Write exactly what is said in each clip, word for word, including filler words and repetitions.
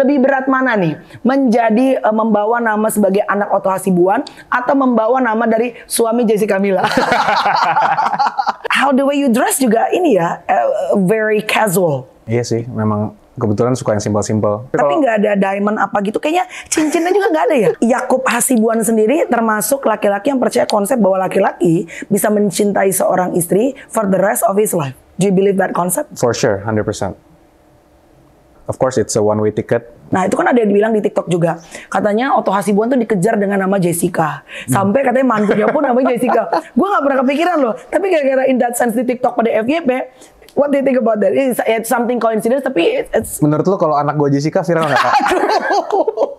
Lebih berat mana nih? Menjadi uh, membawa nama sebagai anak Otto Hasibuan atau membawa nama dari suami Jessica Mila? How the way you dress juga ini ya, uh, very casual. Iya sih, memang kebetulan suka yang simpel-simpel. Tapi nggak ada diamond apa gitu, kayaknya cincinnya juga nggak ada ya. Yakub Hasibuan sendiri termasuk laki-laki yang percaya konsep bahwa laki-laki bisa mencintai seorang istri for the rest of his life. Do you believe that concept? For sure, one hundred percent. Of course, it's a one-way ticket. Nah, itu kan ada yang bilang di TikTok juga. Katanya Otto Hasibuan tuh dikejar dengan nama Jessica. Sampai katanya mantunya pun namanya Jessica. Gue gak pernah kepikiran loh. Tapi gara-gara in that sense di TikTok pada F Y P, what do you think about that? It's, it's something coincidence, tapi it's... Menurut lo kalau anak gue Jessica viral nggak, Kak? Aduh.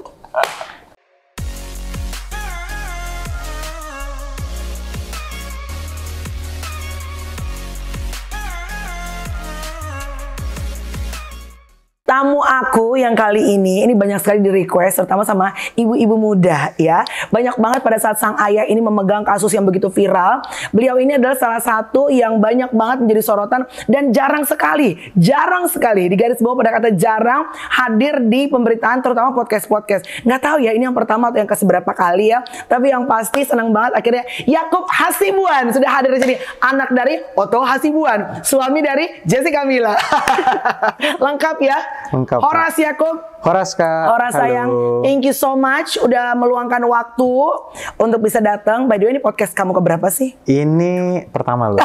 Tamu aku yang kali ini, ini banyak sekali di request, terutama sama ibu-ibu muda ya. Banyak banget pada saat sang ayah ini memegang kasus yang begitu viral. Beliau ini adalah salah satu yang banyak banget menjadi sorotan dan jarang sekali, jarang sekali, di garis bawah pada kata jarang hadir di pemberitaan, terutama podcast-podcast. Nggak tahu ya ini yang pertama atau yang keseberapa kali ya. Tapi yang pasti senang banget akhirnya Yakub Hasibuan sudah hadir di sini. Anak dari Otto Hasibuan, suami dari Jessica Mila. Lengkap ya. Lengkap, Horas Yakub. Horas, Kak. Horas sayang, thank you so much udah meluangkan waktu untuk bisa datang. By the way, ini podcast kamu keberapa sih? Ini pertama loh.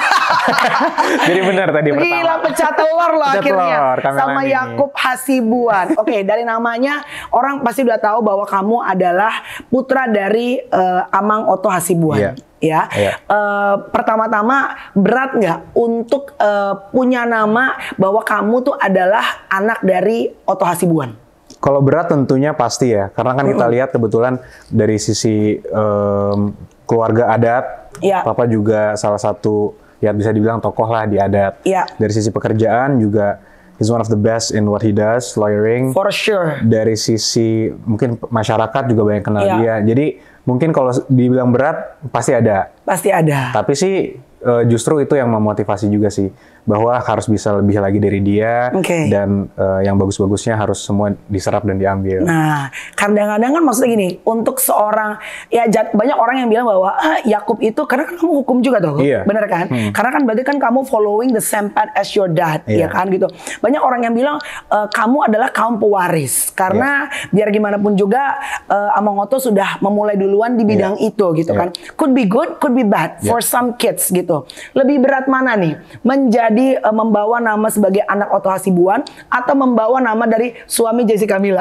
Jadi benar tadi pertama. Gila, pecah telur loh Pecah akhirnya telur, sama ini. Yakub Hasibuan. Oke, okay, dari namanya orang pasti udah tahu bahwa kamu adalah putra dari uh, Amang Otto Hasibuan. Yeah. Ya, yeah. uh, pertama-tama berat nggak untuk uh, punya nama bahwa kamu tuh adalah anak dari Otto Hasibuan? Kalau berat tentunya pasti ya, karena kan kita Mm-mm. lihat kebetulan dari sisi um, keluarga adat, yeah. Papa juga salah satu ya bisa dibilang tokoh lah di adat. Yeah. Dari sisi pekerjaan juga he's one of the best in what he does, lawyering. For sure. Dari sisi mungkin masyarakat juga banyak kenal yeah. dia. Jadi mungkin kalau dibilang berat pasti ada. Pasti ada. Tapi sih uh, justru itu yang memotivasi juga sih, bahwa harus bisa lebih lagi dari dia, okay. dan uh, yang bagus-bagusnya harus semua diserap dan diambil. Nah, kadang-kadang kan maksudnya gini, untuk seorang, ya banyak orang yang bilang bahwa ah, Yakub itu, karena kan kamu hukum juga tuh, iya. bener kan? Hmm. Karena kan berarti kan kamu following the same path as your dad, iya. ya kan gitu. Banyak orang yang bilang e, kamu adalah kaum pewaris, karena yeah. biar gimana pun juga uh, Amang Otto sudah memulai duluan di bidang yeah. itu gitu yeah. kan. Could be good, could be bad yeah. for some kids gitu. Lebih berat mana nih? Menjadi uh, membawa nama sebagai anak Otto Hasibuan atau membawa nama dari suami Jessica Mila?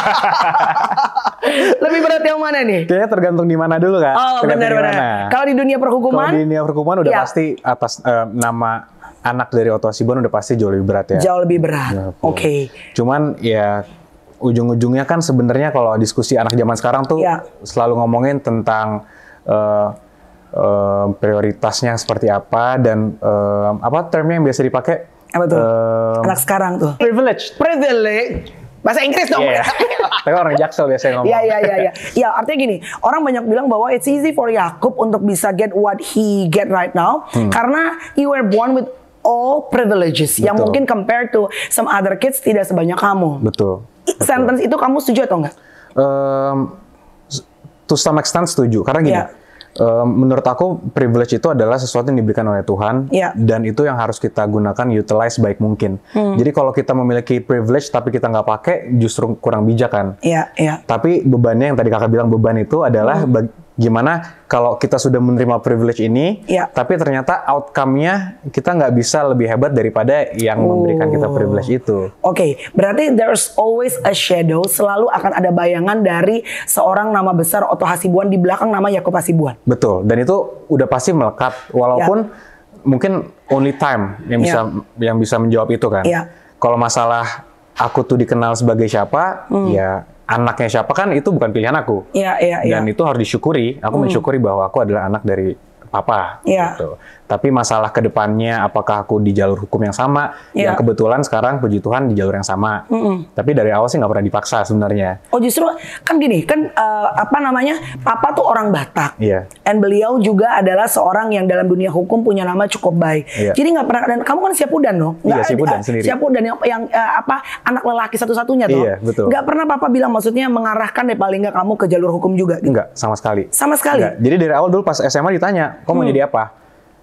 Lebih berat yang mana nih? Kayaknya tergantung di mana dulu, Kak. Oh, benar-benar. Kalau di dunia perhukuman? Kalau di dunia perhukuman udah ya. pasti atas uh, nama anak dari Otto Hasibuan udah pasti jauh lebih berat ya. Jauh lebih berat. Ya, Oke. Okay. Cuman ya ujung-ujungnya kan sebenarnya kalau diskusi anak zaman sekarang tuh ya. selalu ngomongin tentang uh, uh, prioritasnya seperti apa dan uh, apa termnya yang biasa dipakai? Apa tuh? Uh, anak sekarang tuh. Privilege. Privilege. Bahasa Inggris dong. Yeah. Tapi orang Jaksel biasanya ngomong. Iya, iya, iya. Ya. Ya, artinya gini, orang banyak bilang bahwa it's easy for Yakub untuk bisa get what he get right now. Hmm. Karena you were born with all privileges. Betul. Yang mungkin compared to some other kids tidak sebanyak kamu. Betul. Sentence Betul. itu kamu setuju atau enggak? Um, to some extent setuju. Karena gini. Yeah. Uh, menurut aku privilege itu adalah sesuatu yang diberikan oleh Tuhan yeah. dan itu yang harus kita gunakan utilize baik mungkin. Hmm. Jadi kalau kita memiliki privilege tapi kita nggak pakai justru kurang bijak kan. Yeah, yeah. Tapi bebannya yang tadi kakak bilang beban itu adalah hmm. gimana kalau kita sudah menerima privilege ini, yeah. tapi ternyata outcome-nya kita nggak bisa lebih hebat daripada yang oh. memberikan kita privilege itu. Oke, okay. berarti there's always a shadow, selalu akan ada bayangan dari seorang nama besar Otto Hasibuan di belakang nama Yakub Hasibuan. Betul, dan itu udah pasti melekat, walaupun yeah. mungkin only time yang bisa yeah. yang bisa menjawab itu kan. Yeah. Kalau masalah aku tuh dikenal sebagai siapa, hmm. ya anaknya siapa kan itu bukan pilihan aku. Iya, iya, iya. Dan itu harus disyukuri. Aku hmm. mensyukuri bahwa aku adalah anak dari papa. Iya. Gitu. Tapi masalah kedepannya, apakah aku di jalur hukum yang sama? Yeah. Yang kebetulan sekarang puji Tuhan di jalur yang sama. Mm-mm. Tapi dari awal sih nggak pernah dipaksa sebenarnya. Oh justru kan gini, kan uh, apa namanya, Papa tuh orang Batak. Iya. Yeah. And beliau juga adalah seorang yang dalam dunia hukum punya nama cukup baik. Yeah. Jadi nggak pernah, dan kamu kan Siapudan dong? Iya, Siapudan sendiri. Siapudan yang, yang uh, apa anak lelaki satu-satunya tuh. Iya, betul. Nggak pernah Papa bilang, maksudnya mengarahkan deh paling nggak kamu ke jalur hukum juga? Gitu? Enggak, sama sekali. Sama sekali? Enggak. Jadi dari awal dulu pas S M A ditanya, kamu mau hmm. jadi apa?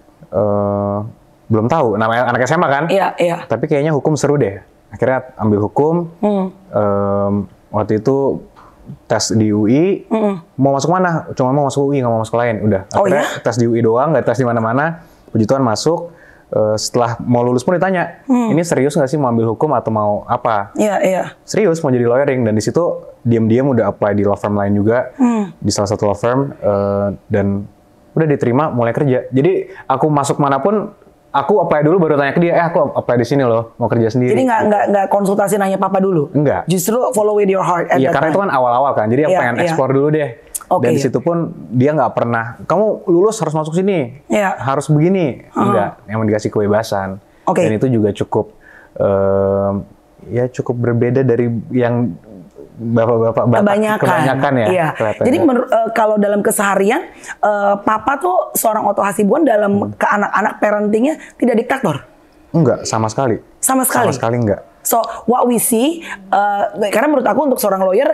Uh, belum tahu, namanya anak S M A kan? Iya, iya. Tapi kayaknya hukum seru deh. Akhirnya ambil hukum. Hmm. Um, waktu itu tes di U I. Hmm. Mau masuk mana? Cuma mau masuk U I, nggak mau masuk lain. Udah. Akhirnya oh, iya? tes di U I doang, nggak tes di mana-mana. Puji Tuhan masuk. Uh, setelah mau lulus pun ditanya, hmm. ini serius nggak sih mau ambil hukum atau mau apa? Iya, iya. Serius mau jadi lawyering, dan di situ diam-diam udah apply di law firm lain juga, hmm. di salah satu law firm, uh, dan udah diterima, mulai kerja. Jadi aku masuk manapun, aku apply dulu baru tanya ke dia, eh aku apply di sini loh, mau kerja sendiri. Jadi nggak nggak nggak konsultasi nanya Papa dulu? Enggak. Justru follow with your heart. Iya, karena time. Itu kan awal-awal kan, jadi aku yeah, pengen yeah. explore dulu deh. Okay. Dan di situ pun dia nggak pernah, kamu lulus harus masuk sini, yeah. harus begini, uh-huh. enggak. Emang dikasih kebebasan. Okay. Dan itu juga cukup, um, ya cukup berbeda dari yang bapak-bapak kebanyakan, kebanyakan ya. Iya. Jadi menur, uh, kalau dalam keseharian, uh, Papa tuh seorang Otto Hasibuan dalam hmm. ke anak-anak parentingnya tidak diktator? Enggak, sama sekali. Sama sekali? Sama sekali enggak. So what we see, uh, karena menurut aku untuk seorang lawyer,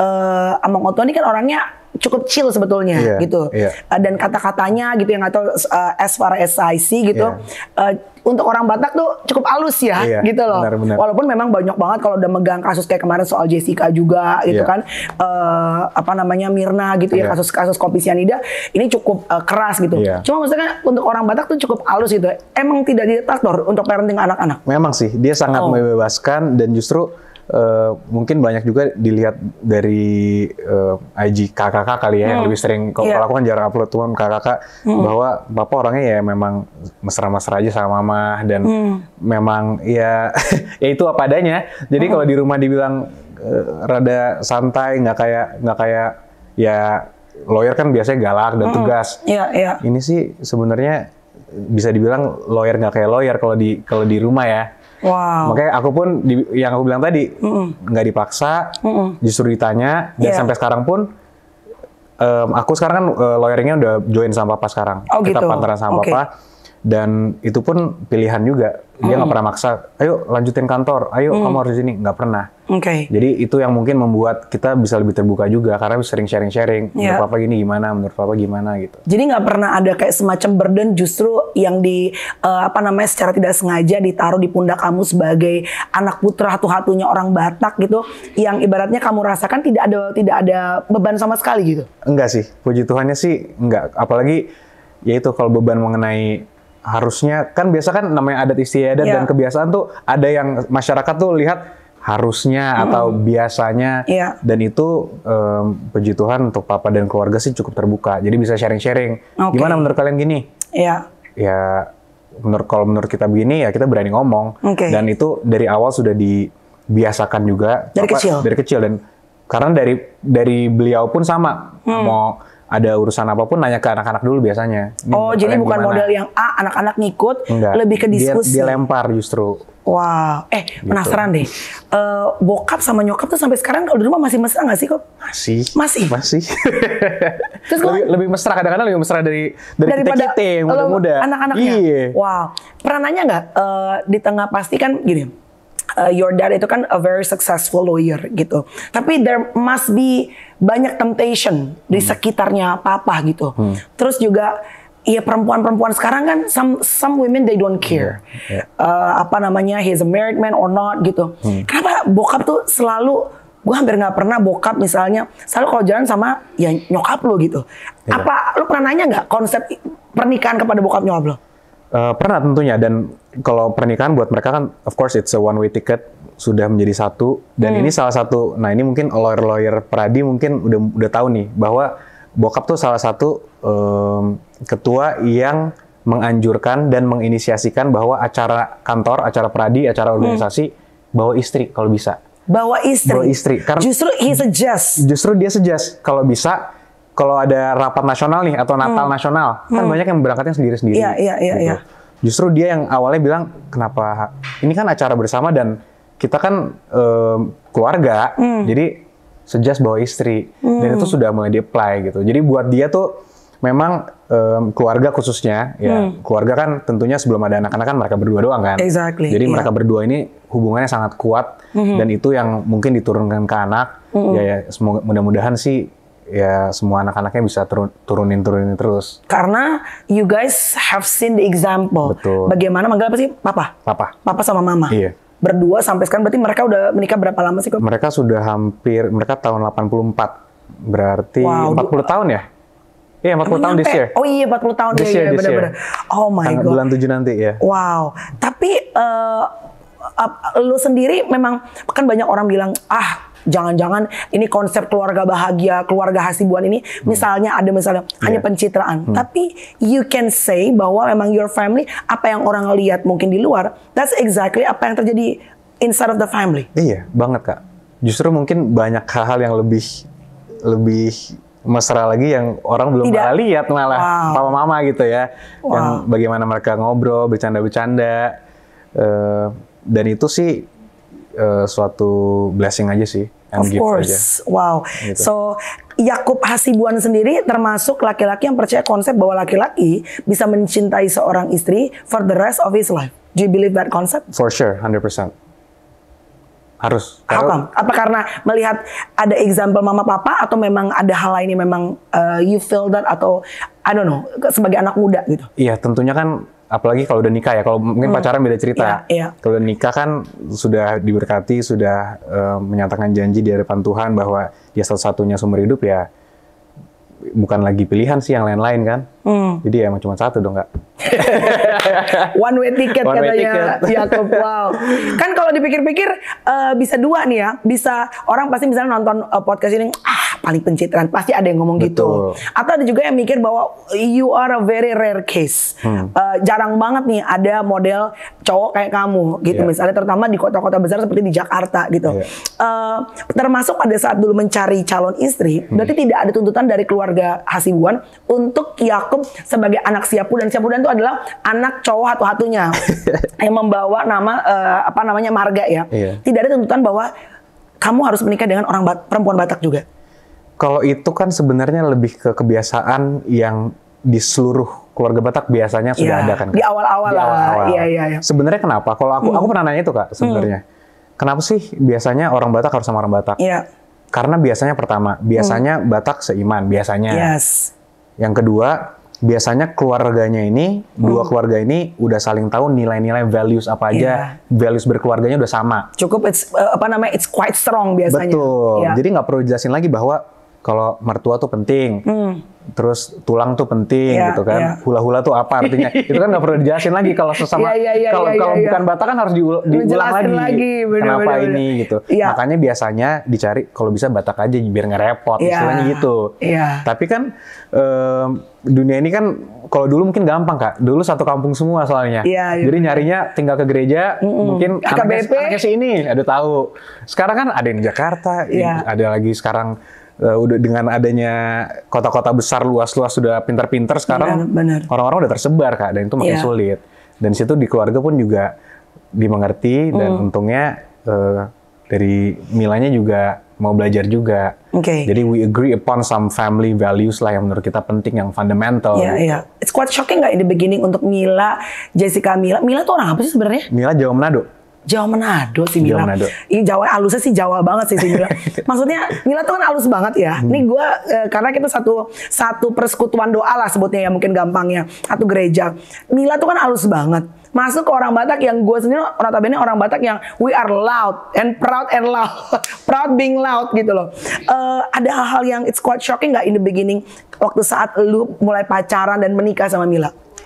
uh, Amang Otto ini kan orangnya cukup chill sebetulnya, yeah, gitu. Yeah. Uh, dan kata-katanya gitu yang atau uh, as far as I see gitu, yeah. uh, untuk orang Batak tuh cukup halus ya, yeah, gitu loh. Benar, benar. Walaupun memang banyak banget kalau udah megang kasus kayak kemarin soal Jessica juga, gitu yeah. kan, uh, apa namanya Mirna gitu yeah. ya, kasus-kasus kopi sianida, ini cukup uh, keras gitu. Yeah. Cuma maksudnya untuk orang Batak tuh cukup halus gitu. Emang tidak diktator untuk parenting anak-anak? Memang sih, dia sangat oh. membebaskan, dan justru Uh, mungkin banyak juga dilihat dari uh, I G kakak kali ya, hmm. yang lebih sering, kalau yeah. aku kan jarang upload tuh kakak hmm. bahwa Papa orangnya ya memang mesra-mesra aja sama Mama, dan hmm. memang ya ya itu apa adanya. Jadi hmm. kalau di rumah dibilang uh, rada santai, nggak kayak nggak kayak ya lawyer kan biasanya galak dan hmm. tugas. Yeah, yeah. Ini sih sebenarnya bisa dibilang lawyer nggak kayak lawyer kalau di kalau di rumah ya. Wow. Makanya aku pun di, yang aku bilang tadi nggak mm-mm. dipaksa, mm-mm. justru ditanya, dan yeah. sampai sekarang pun um, aku sekarang kan uh, lawyeringnya udah join sama Papa sekarang, oh, kita gitu. partneran sama okay. Papa, dan itu pun pilihan juga. Dia nggak mm. pernah maksa, ayo lanjutin kantor, ayo mm. kamu harus di sini, nggak pernah. Okay. Jadi itu yang mungkin membuat kita bisa lebih terbuka juga, karena sering sharing-sharing, yeah. menurut Papa gini gimana, menurut Papa gimana gitu. Jadi nggak pernah ada kayak semacam burden justru yang di uh, apa namanya secara tidak sengaja ditaruh di pundak kamu sebagai anak putra satu-satunya orang Batak gitu, yang ibaratnya kamu rasakan tidak ada tidak ada beban sama sekali gitu. Enggak sih, puji Tuhannya sih enggak. Apalagi ya itu kalau beban mengenai harusnya, kan biasa kan namanya adat istiadat yeah. dan kebiasaan tuh ada yang masyarakat tuh lihat harusnya hmm. atau biasanya, yeah. dan itu um, puji Tuhan untuk Papa dan keluarga sih cukup terbuka, jadi bisa sharing-sharing. Okay. Gimana menurut kalian gini? Iya. Yeah. Ya menurut kalau menurut kita begini ya kita berani ngomong, okay. dan itu dari awal sudah dibiasakan juga dari Papa, kecil. Dari kecil, dan karena dari dari beliau pun sama hmm. mau ada urusan apapun nanya ke anak-anak dulu biasanya. Ini oh, jadi bukan gimana? Model yang A, anak-anak ngikut, enggak. Lebih ke diskusi. Dia, dia lempar justru. Wow, eh gitu. Penasaran deh. Uh, bokap sama nyokap tuh sampai sekarang kalau di rumah masih mesra nggak sih kok? Masih. Masih. Masih. Terus lebih, lebih mesra, kadang-kadang lebih mesra dari dari kita kita yang muda-muda. Anak-anaknya. Iya. Wow. Pernah nanya nggak uh, di tengah pasti kan gini. Uh, your dad itu kan a very successful lawyer gitu. Tapi there must be banyak temptation di hmm. sekitarnya Papa gitu. Hmm. Terus juga ya perempuan-perempuan sekarang kan some some women they don't care. Yeah. Yeah. Uh, apa namanya he's a married man or not gitu. Hmm. Kenapa bokap tuh selalu, gue hampir nggak pernah bokap misalnya selalu kalau jalan sama ya nyokap lo gitu. Yeah. Apa lo pernah nanya nggak konsep pernikahan kepada bokap nyokap lo? Uh, pernah tentunya, dan kalau pernikahan buat mereka kan of course it's a one way ticket, sudah menjadi satu, dan hmm. ini salah satu, nah ini mungkin lawyer-lawyer Pradi mungkin udah udah tahu nih bahwa bokap tuh salah satu um, ketua yang menganjurkan dan menginisiasikan bahwa acara kantor, acara Pradi, acara organisasi hmm. bawa istri kalau bisa. Bawa istri. Bawa istri. Karena justru he suggest. Justru dia suggest kalau bisa kalau ada rapat nasional nih atau Natal hmm. nasional, kan hmm. banyak yang berangkatnya sendiri-sendiri. Iya, iya, iya, gitu. iya. Justru dia yang awalnya bilang, kenapa ini kan acara bersama dan kita kan um, keluarga, hmm. jadi suggest bawa istri. Hmm. Dan itu sudah mulai di-apply gitu. Jadi buat dia tuh memang um, keluarga khususnya, ya hmm. keluarga kan tentunya sebelum ada anak-anak kan mereka berdua doang kan. Exactly. Jadi yeah. mereka berdua ini hubungannya sangat kuat hmm. dan itu yang mungkin diturunkan ke anak. Hmm. Ya, ya semoga mudah-mudahan sih ya semua anak-anaknya bisa turun, turunin turunin terus. Karena you guys have seen the example. Betul. Bagaimana manggil apa sih? Papa. Papa. Papa sama mama. Iya. Berdua sampai sekarang berarti mereka udah menikah berapa lama sih kok? Mereka sudah hampir mereka tahun delapan puluh empat. Berarti wow, empat puluh tahun ya? Iya, empat puluh tahun this year. Oh iya, empat puluh tahun this ya, year, ya benar-benar. Oh my Tanggal god. Bulan tujuh nanti ya. Wow. Tapi uh, uh, lu sendiri memang kan banyak orang bilang, "Ah, jangan-jangan ini konsep keluarga bahagia, keluarga hasibuan ini hmm. misalnya ada misalnya yeah. hanya pencitraan." Hmm. Tapi you can say bahwa memang your family, apa yang orang lihat mungkin di luar, that's exactly apa yang terjadi inside of the family. Iya, banget Kak. Justru mungkin banyak hal-hal yang lebih lebih mesra lagi yang orang belum pernah lihat malah wow. papa mama gitu ya. Wow. Yang bagaimana mereka ngobrol, bercanda-bercanda. Uh, dan itu sih uh, suatu blessing aja sih. Of course, aja. Wow. Gitu. So Yakub Hasibuan sendiri termasuk laki-laki yang percaya konsep bahwa laki-laki bisa mencintai seorang istri for the rest of his life. Do you believe that concept? For sure, one hundred percent. Harus. How come? Apa karena melihat ada example mama papa atau memang ada hal lain yang memang uh, you feel that atau I don't know sebagai anak muda gitu? Iya, tentunya kan apalagi kalau udah nikah ya. Kalau mungkin hmm. pacaran beda cerita. Yeah, yeah. Kalau udah nikah kan sudah diberkati, sudah uh, menyatakan janji di hadapan Tuhan bahwa dia satu-satunya sumber hidup ya. Bukan lagi pilihan sih yang lain-lain kan. Hmm. Jadi ya emang cuma satu dong Kak. One way ticket One way katanya Yakub. Wow. Kan kalau dipikir-pikir uh, bisa dua nih ya. Bisa orang pasti misalnya nonton uh, podcast ini, ah paling pencitraan. Pasti ada yang ngomong Betul. gitu. Atau ada juga yang mikir bahwa you are a very rare case. Hmm. Uh, jarang banget nih ada model cowok kayak kamu gitu. Yeah. Misalnya terutama di kota-kota besar seperti di Jakarta gitu. Yeah. Uh, termasuk pada saat dulu mencari calon istri, hmm. berarti tidak ada tuntutan dari keluarga Hasibuan untuk Yakub sebagai anak Siapudan. Siapudan itu adalah anak cowok satu-satunya yang membawa nama uh, apa namanya marga ya. Iya. Tidak ada tuntutan bahwa kamu harus menikah dengan orang bat, perempuan Batak juga. Kalau itu kan sebenarnya lebih ke kebiasaan yang di seluruh keluarga Batak biasanya sudah ya, ada kan. Di awal-awal lah. Iya iya iya. Sebenarnya kenapa? Kalau aku hmm. aku pernah nanya itu Kak sebenarnya. Hmm. Kenapa sih biasanya orang Batak harus sama orang Batak? Iya. Karena biasanya pertama, biasanya hmm. Batak seiman biasanya. Yes. Yang kedua, biasanya keluarganya ini, hmm. dua keluarga ini udah saling tahu nilai-nilai values apa aja, yeah. values berkeluarganya udah sama. Cukup it's, uh, apa namanya, it's quite strong biasanya. Betul. Yeah. Jadi nggak perlu jelasin lagi bahwa kalau mertua tuh penting, hmm. terus tulang tuh penting yeah, gitu kan. Yeah. Hula-hula tuh apa artinya? Itu kan nggak perlu dijelasin lagi kalau sesama. Yeah, yeah, yeah, kalau yeah, kalau yeah, bukan yeah. Batak kan harus diul diulang lagi. lagi bener, Kenapa bener, ini bener. gitu. Yeah. Makanya biasanya dicari kalau bisa Batak aja biar nggak repot, yeah. istilahnya gitu. Yeah. Tapi kan um, dunia ini kan kalau dulu mungkin gampang Kak. Dulu satu kampung semua soalnya. Yeah, yeah. Jadi nyarinya tinggal ke gereja, mm -mm. mungkin anaknya, anaknya si ini ada tahu. Sekarang kan ada yang di Jakarta, yeah. ada lagi sekarang Uh, udah dengan adanya kota-kota besar luas-luas sudah pintar-pintar sekarang orang-orang udah tersebar Kak, dan itu makin yeah. sulit. Dan situ di keluarga pun juga dimengerti mm. dan untungnya uh, dari Milanya juga mau belajar juga. Okay. Jadi we agree upon some family values lah yang menurut kita penting, yang fundamental. Iya, gitu. iya. It's quite shocking nggak in the beginning untuk Mila, Jessica, Mila. Mila tuh orang apa sih sebenarnya? Mila Jawa Manado. Jawa Manado sih Mila. Jawa Manado. Ini Jawa halusnya sih Jawa banget sih si Mila. Maksudnya Mila tuh kan halus banget ya. Hmm. Ini gue eh, karena kita satu satu persekutuan doa lah sebutnya ya, mungkin gampangnya, satu gereja. Mila tuh kan halus banget. Masuk ke orang Batak yang gue sendiri notabene orang Batak yang we are loud and proud and loud, proud being loud gitu loh. Uh, ada hal-hal yang it's quite shocking nggak in the beginning waktu saat lu mulai pacaran dan menikah sama Mila?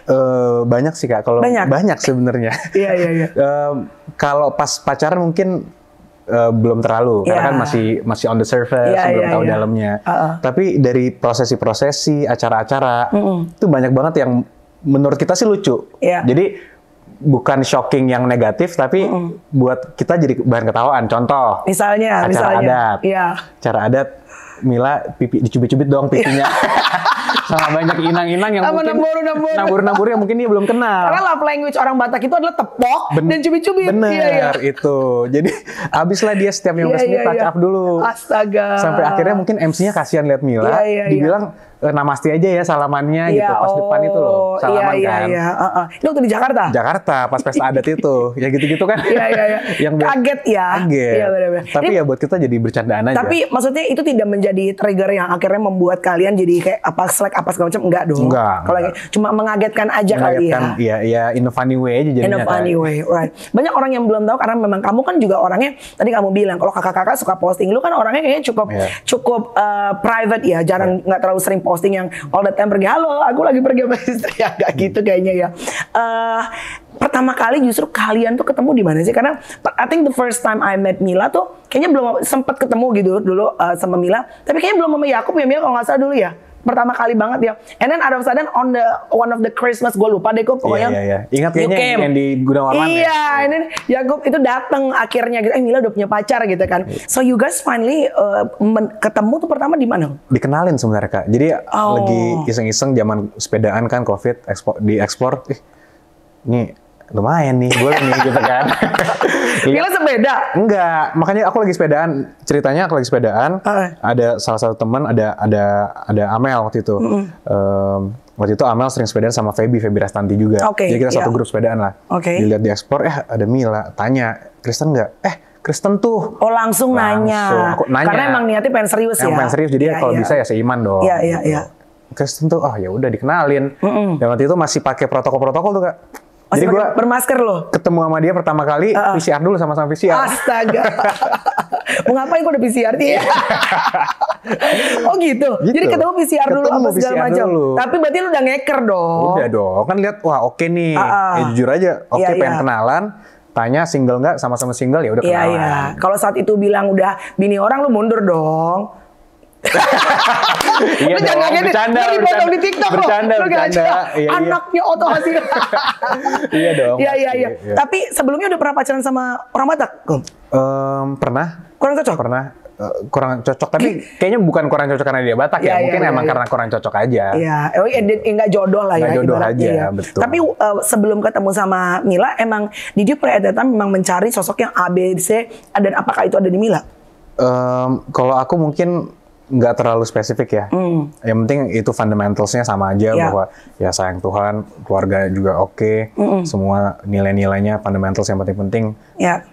Uh, banyak sih Kak, kalau banyak, banyak sebenarnya. Iya iya iya. um, Kalau pas pacaran mungkin uh, belum terlalu, yeah. karena kan masih masih on the surface, yeah, belum yeah, tahu yeah. dalamnya. Uh -uh. Tapi dari prosesi-prosesi, acara-acara, mm -mm. itu banyak banget yang menurut kita sih lucu. Yeah. Jadi bukan shocking yang negatif, tapi mm -mm. buat kita jadi bahan ketawaan. Contoh, misalnya, acara misalnya. adat, yeah. acara adat. Mila pipi dicubit-cubit dong pipinya. Sama banyak inang-inang yang Sama mungkin nambur-nambur. nambur-nambur yang mungkin dia belum kenal. Karena love language orang Batak itu adalah tepok ben dan cubit-cubit. Bener, iya, iya. itu. Jadi abislah dia setiap yang iya, resmi iya, touch iya. up dulu. Astaga. Sampai akhirnya mungkin M C-nya kasihan lihat Mila, iya, iya, dibilang e, namaste aja ya salamannya iya, gitu pas oh, depan itu loh, salaman iya, kan. Iya, iya. Uh, uh. Itu waktu di Jakarta? Jakarta, pas pesta adat itu. Ya gitu-gitu kan. Iya, iya, iya. yang kaget ya. Kaget. Iya, benar-benar. Tapi Ini, ya buat kita jadi bercandaan aja. Tapi maksudnya itu tidak menjadi trigger yang akhirnya membuat kalian jadi kayak apa slack apa segala macam, enggak dong. Enggak. Kalau cuma mengagetkan aja mengagetkan, kali ya. Iya, iya, in a funny way aja jadinya. In a funny kan. way, right. Banyak orang yang belum tahu karena memang kamu kan juga orangnya tadi kamu bilang kalau kakak-kakak suka posting, lu kan orangnya kayaknya cukup yeah. cukup uh, private ya, jarang nggak yeah. terlalu sering posting yang all the time pergi halo, aku lagi pergi sama istri ya, kayak gitu kayaknya ya. Uh, pertama kali justru kalian tuh ketemu di mana sih? Karena I think the first time I met Mila tuh kayaknya belum sempat ketemu gitu dulu uh, sama Mila, tapi kayaknya belum sama Yakub ya Mila kalau nggak salah dulu ya. Pertama kali banget ya. And then out of sudden on the one of the Christmas, gue lupa deh kok pokoknya. Iya, iya, iya. Ingat kayaknya yang, yang di Gunawarman. Iya, ini Yakub itu datang akhirnya gitu. Eh Mila udah punya pacar gitu kan. So you guys finally uh, ketemu tuh pertama di mana? Dikenalin sebenarnya Kak. Jadi oh. lagi iseng-iseng zaman sepedaan kan Covid, ekspor, di explore. Ih, ini lumayan nih, boleh nih gitu kan. Mila sepeda? Enggak, makanya aku lagi sepedaan. Ceritanya aku lagi sepedaan. Uh. Ada salah satu teman, ada ada ada Amel waktu itu. Mm -hmm. um, waktu itu Amel sering sepedaan sama Feby, Feby Rastanti juga. Okay, jadi kita yeah. satu grup sepedaan lah. Okay. Dilihat di ekspor, eh ada Mila. Tanya, Kristen nggak? Eh Kristen tuh. Oh langsung, langsung. nanya. Aku nanya. Karena emang niatnya pengen serius yang ya. pengen serius, jadi yeah, kalau yeah. bisa ya seiman dong. Iya iya iya. Kristen tuh, ah oh, ya udah dikenalin. Mm -mm. Dan waktu itu masih pakai protokol-protokol tuh Kak. Masih jadi gue bermasker loh. Ketemu sama dia pertama kali uh, uh. P C R dulu sama-sama P C R. Astaga. Mau ngapain gue udah P C R dia? Oh gitu? gitu. Jadi ketemu P C R dulu apa segala macam. Tapi berarti lu udah ngeker dong. Udah dong. Kan lihat wah oke okay nih. Uh, uh. Ya jujur aja oke okay, iya, pengen iya. kenalan. Tanya single nggak, sama-sama single ya udah kenalan. Iya iya. Kalau saat itu bilang udah bini orang lu mundur dong. Iya dong, bercanda, dari potong di TikTok bercanda, loh. bercanda, iya, anaknya Oto Hasil. Iya dong. Iya iya iya. Tapi sebelumnya udah pernah pacaran sama orang Batak? Um, pernah. Kurang cocok? Pernah. Uh, kurang cocok, tapi kayaknya bukan kurang cocok karena dia Batak ya, ya mungkin ya, emang ya, karena ya. kurang cocok aja. Iya, oh nggak jodoh lah ya. Nggak jodoh aja, ya. Betul. Tapi uh, sebelum ketemu sama Mila, emang did you pray at that time memang mencari sosok yang A, B, C, dan apakah itu ada di Mila? Um, kalau aku mungkin nggak terlalu spesifik ya. Mm. Yang penting itu fundamentalsnya sama aja, yeah. bahwa ya sayang Tuhan, keluarga juga oke, okay, mm -mm. semua nilai-nilainya fundamentals yang penting-penting. Yeah.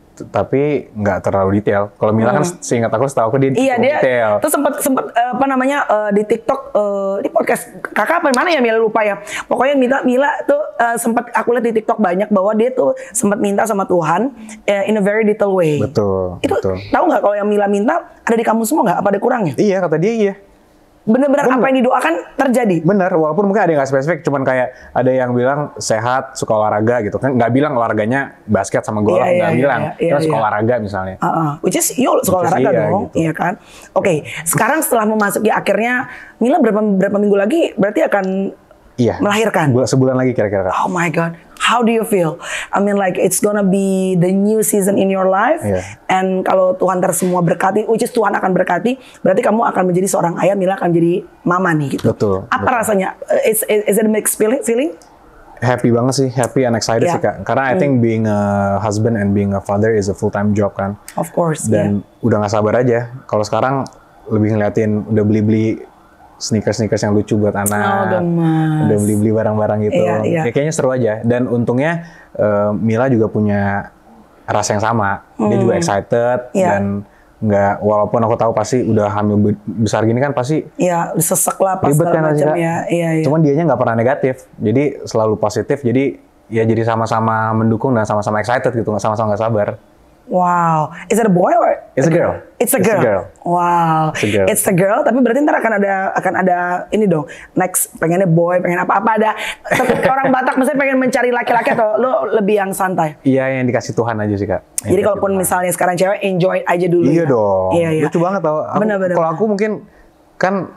Tapi nggak terlalu detail. Kalau Mila hmm. kan seingat aku, setahu aku dia iya, dia detail. Terus sempat sempat uh, apa namanya uh, di TikTok uh, di podcast kakak apa mana ya Mila lupa ya. Pokoknya Mila Mila tuh uh, sempat aku lihat di TikTok banyak bahwa dia tuh sempat minta sama Tuhan uh, in a very detailed way. Betul. Itu betul. Tahu nggak kalau yang Mila minta ada di kamu semua nggak? Apa ada kurangnya? Iya kata dia iya. Bener-bener apa yang didoakan terjadi? Bener, walaupun mungkin ada yang nggak spesifik, cuman kayak ada yang bilang sehat, suka olahraga gitu kan, nggak bilang olahraganya basket sama golf, nggak yeah, yeah, bilang, yeah, yeah, yeah, suka yeah. olahraga misalnya. Uh -uh. Which is, yuk suka olahraga iya, dong, gitu. Iya kan? Oke, okay. Sekarang setelah memasuki akhirnya, Mila berapa berapa minggu lagi berarti akan iya. melahirkan? Sebulan lagi kira-kira. Oh my God. How do you feel? I mean like it's gonna be the new season in your life. Yeah. And kalau Tuhan ter semua berkati, which is Tuhan akan berkati, berarti kamu akan menjadi seorang ayah, Mila akan jadi mama nih gitu. Betul. Apa betul. rasanya? Is, is it a mixed feeling? feeling? Happy banget sih, happy and excited yeah. sih Kak. Karena I think mm. being a husband and being a father is a full-time job kan. Of course. Dan yeah. udah gak sabar aja. Kalau sekarang lebih ngeliatin, udah beli-beli sneakers-sneakers yang lucu buat anak, oh, udah beli-beli barang-barang gitu, iya, iya. Ya, kayaknya seru aja. Dan untungnya uh, Mila juga punya rasa yang sama, hmm. dia juga excited yeah. dan nggak, walaupun aku tahu pasti udah hamil besar gini kan pasti, ya sesek lah, pas ribet kan macam ya, iya, iya. Cuman dianya nggak pernah negatif, jadi selalu positif, jadi ya jadi sama-sama mendukung dan sama-sama excited gitu, nggak sama-sama nggak sabar. Wow, is it a boy or it's a girl? It's a girl. It's a girl. Wow, it's a girl. It's a girl. Tapi berarti ntar akan ada akan ada ini dong. Next pengennya boy, pengen apa-apa ada. Orang Batak mesti pengen mencari laki-laki atau lo lebih yang santai? Iya, yang dikasih Tuhan aja sih Kak. Yang Jadi kalaupun Tuhan. Misalnya sekarang cewek enjoy aja dulu. Iya ya? dong. Iya, iya. Lucu banget tau. Kalau aku mungkin kan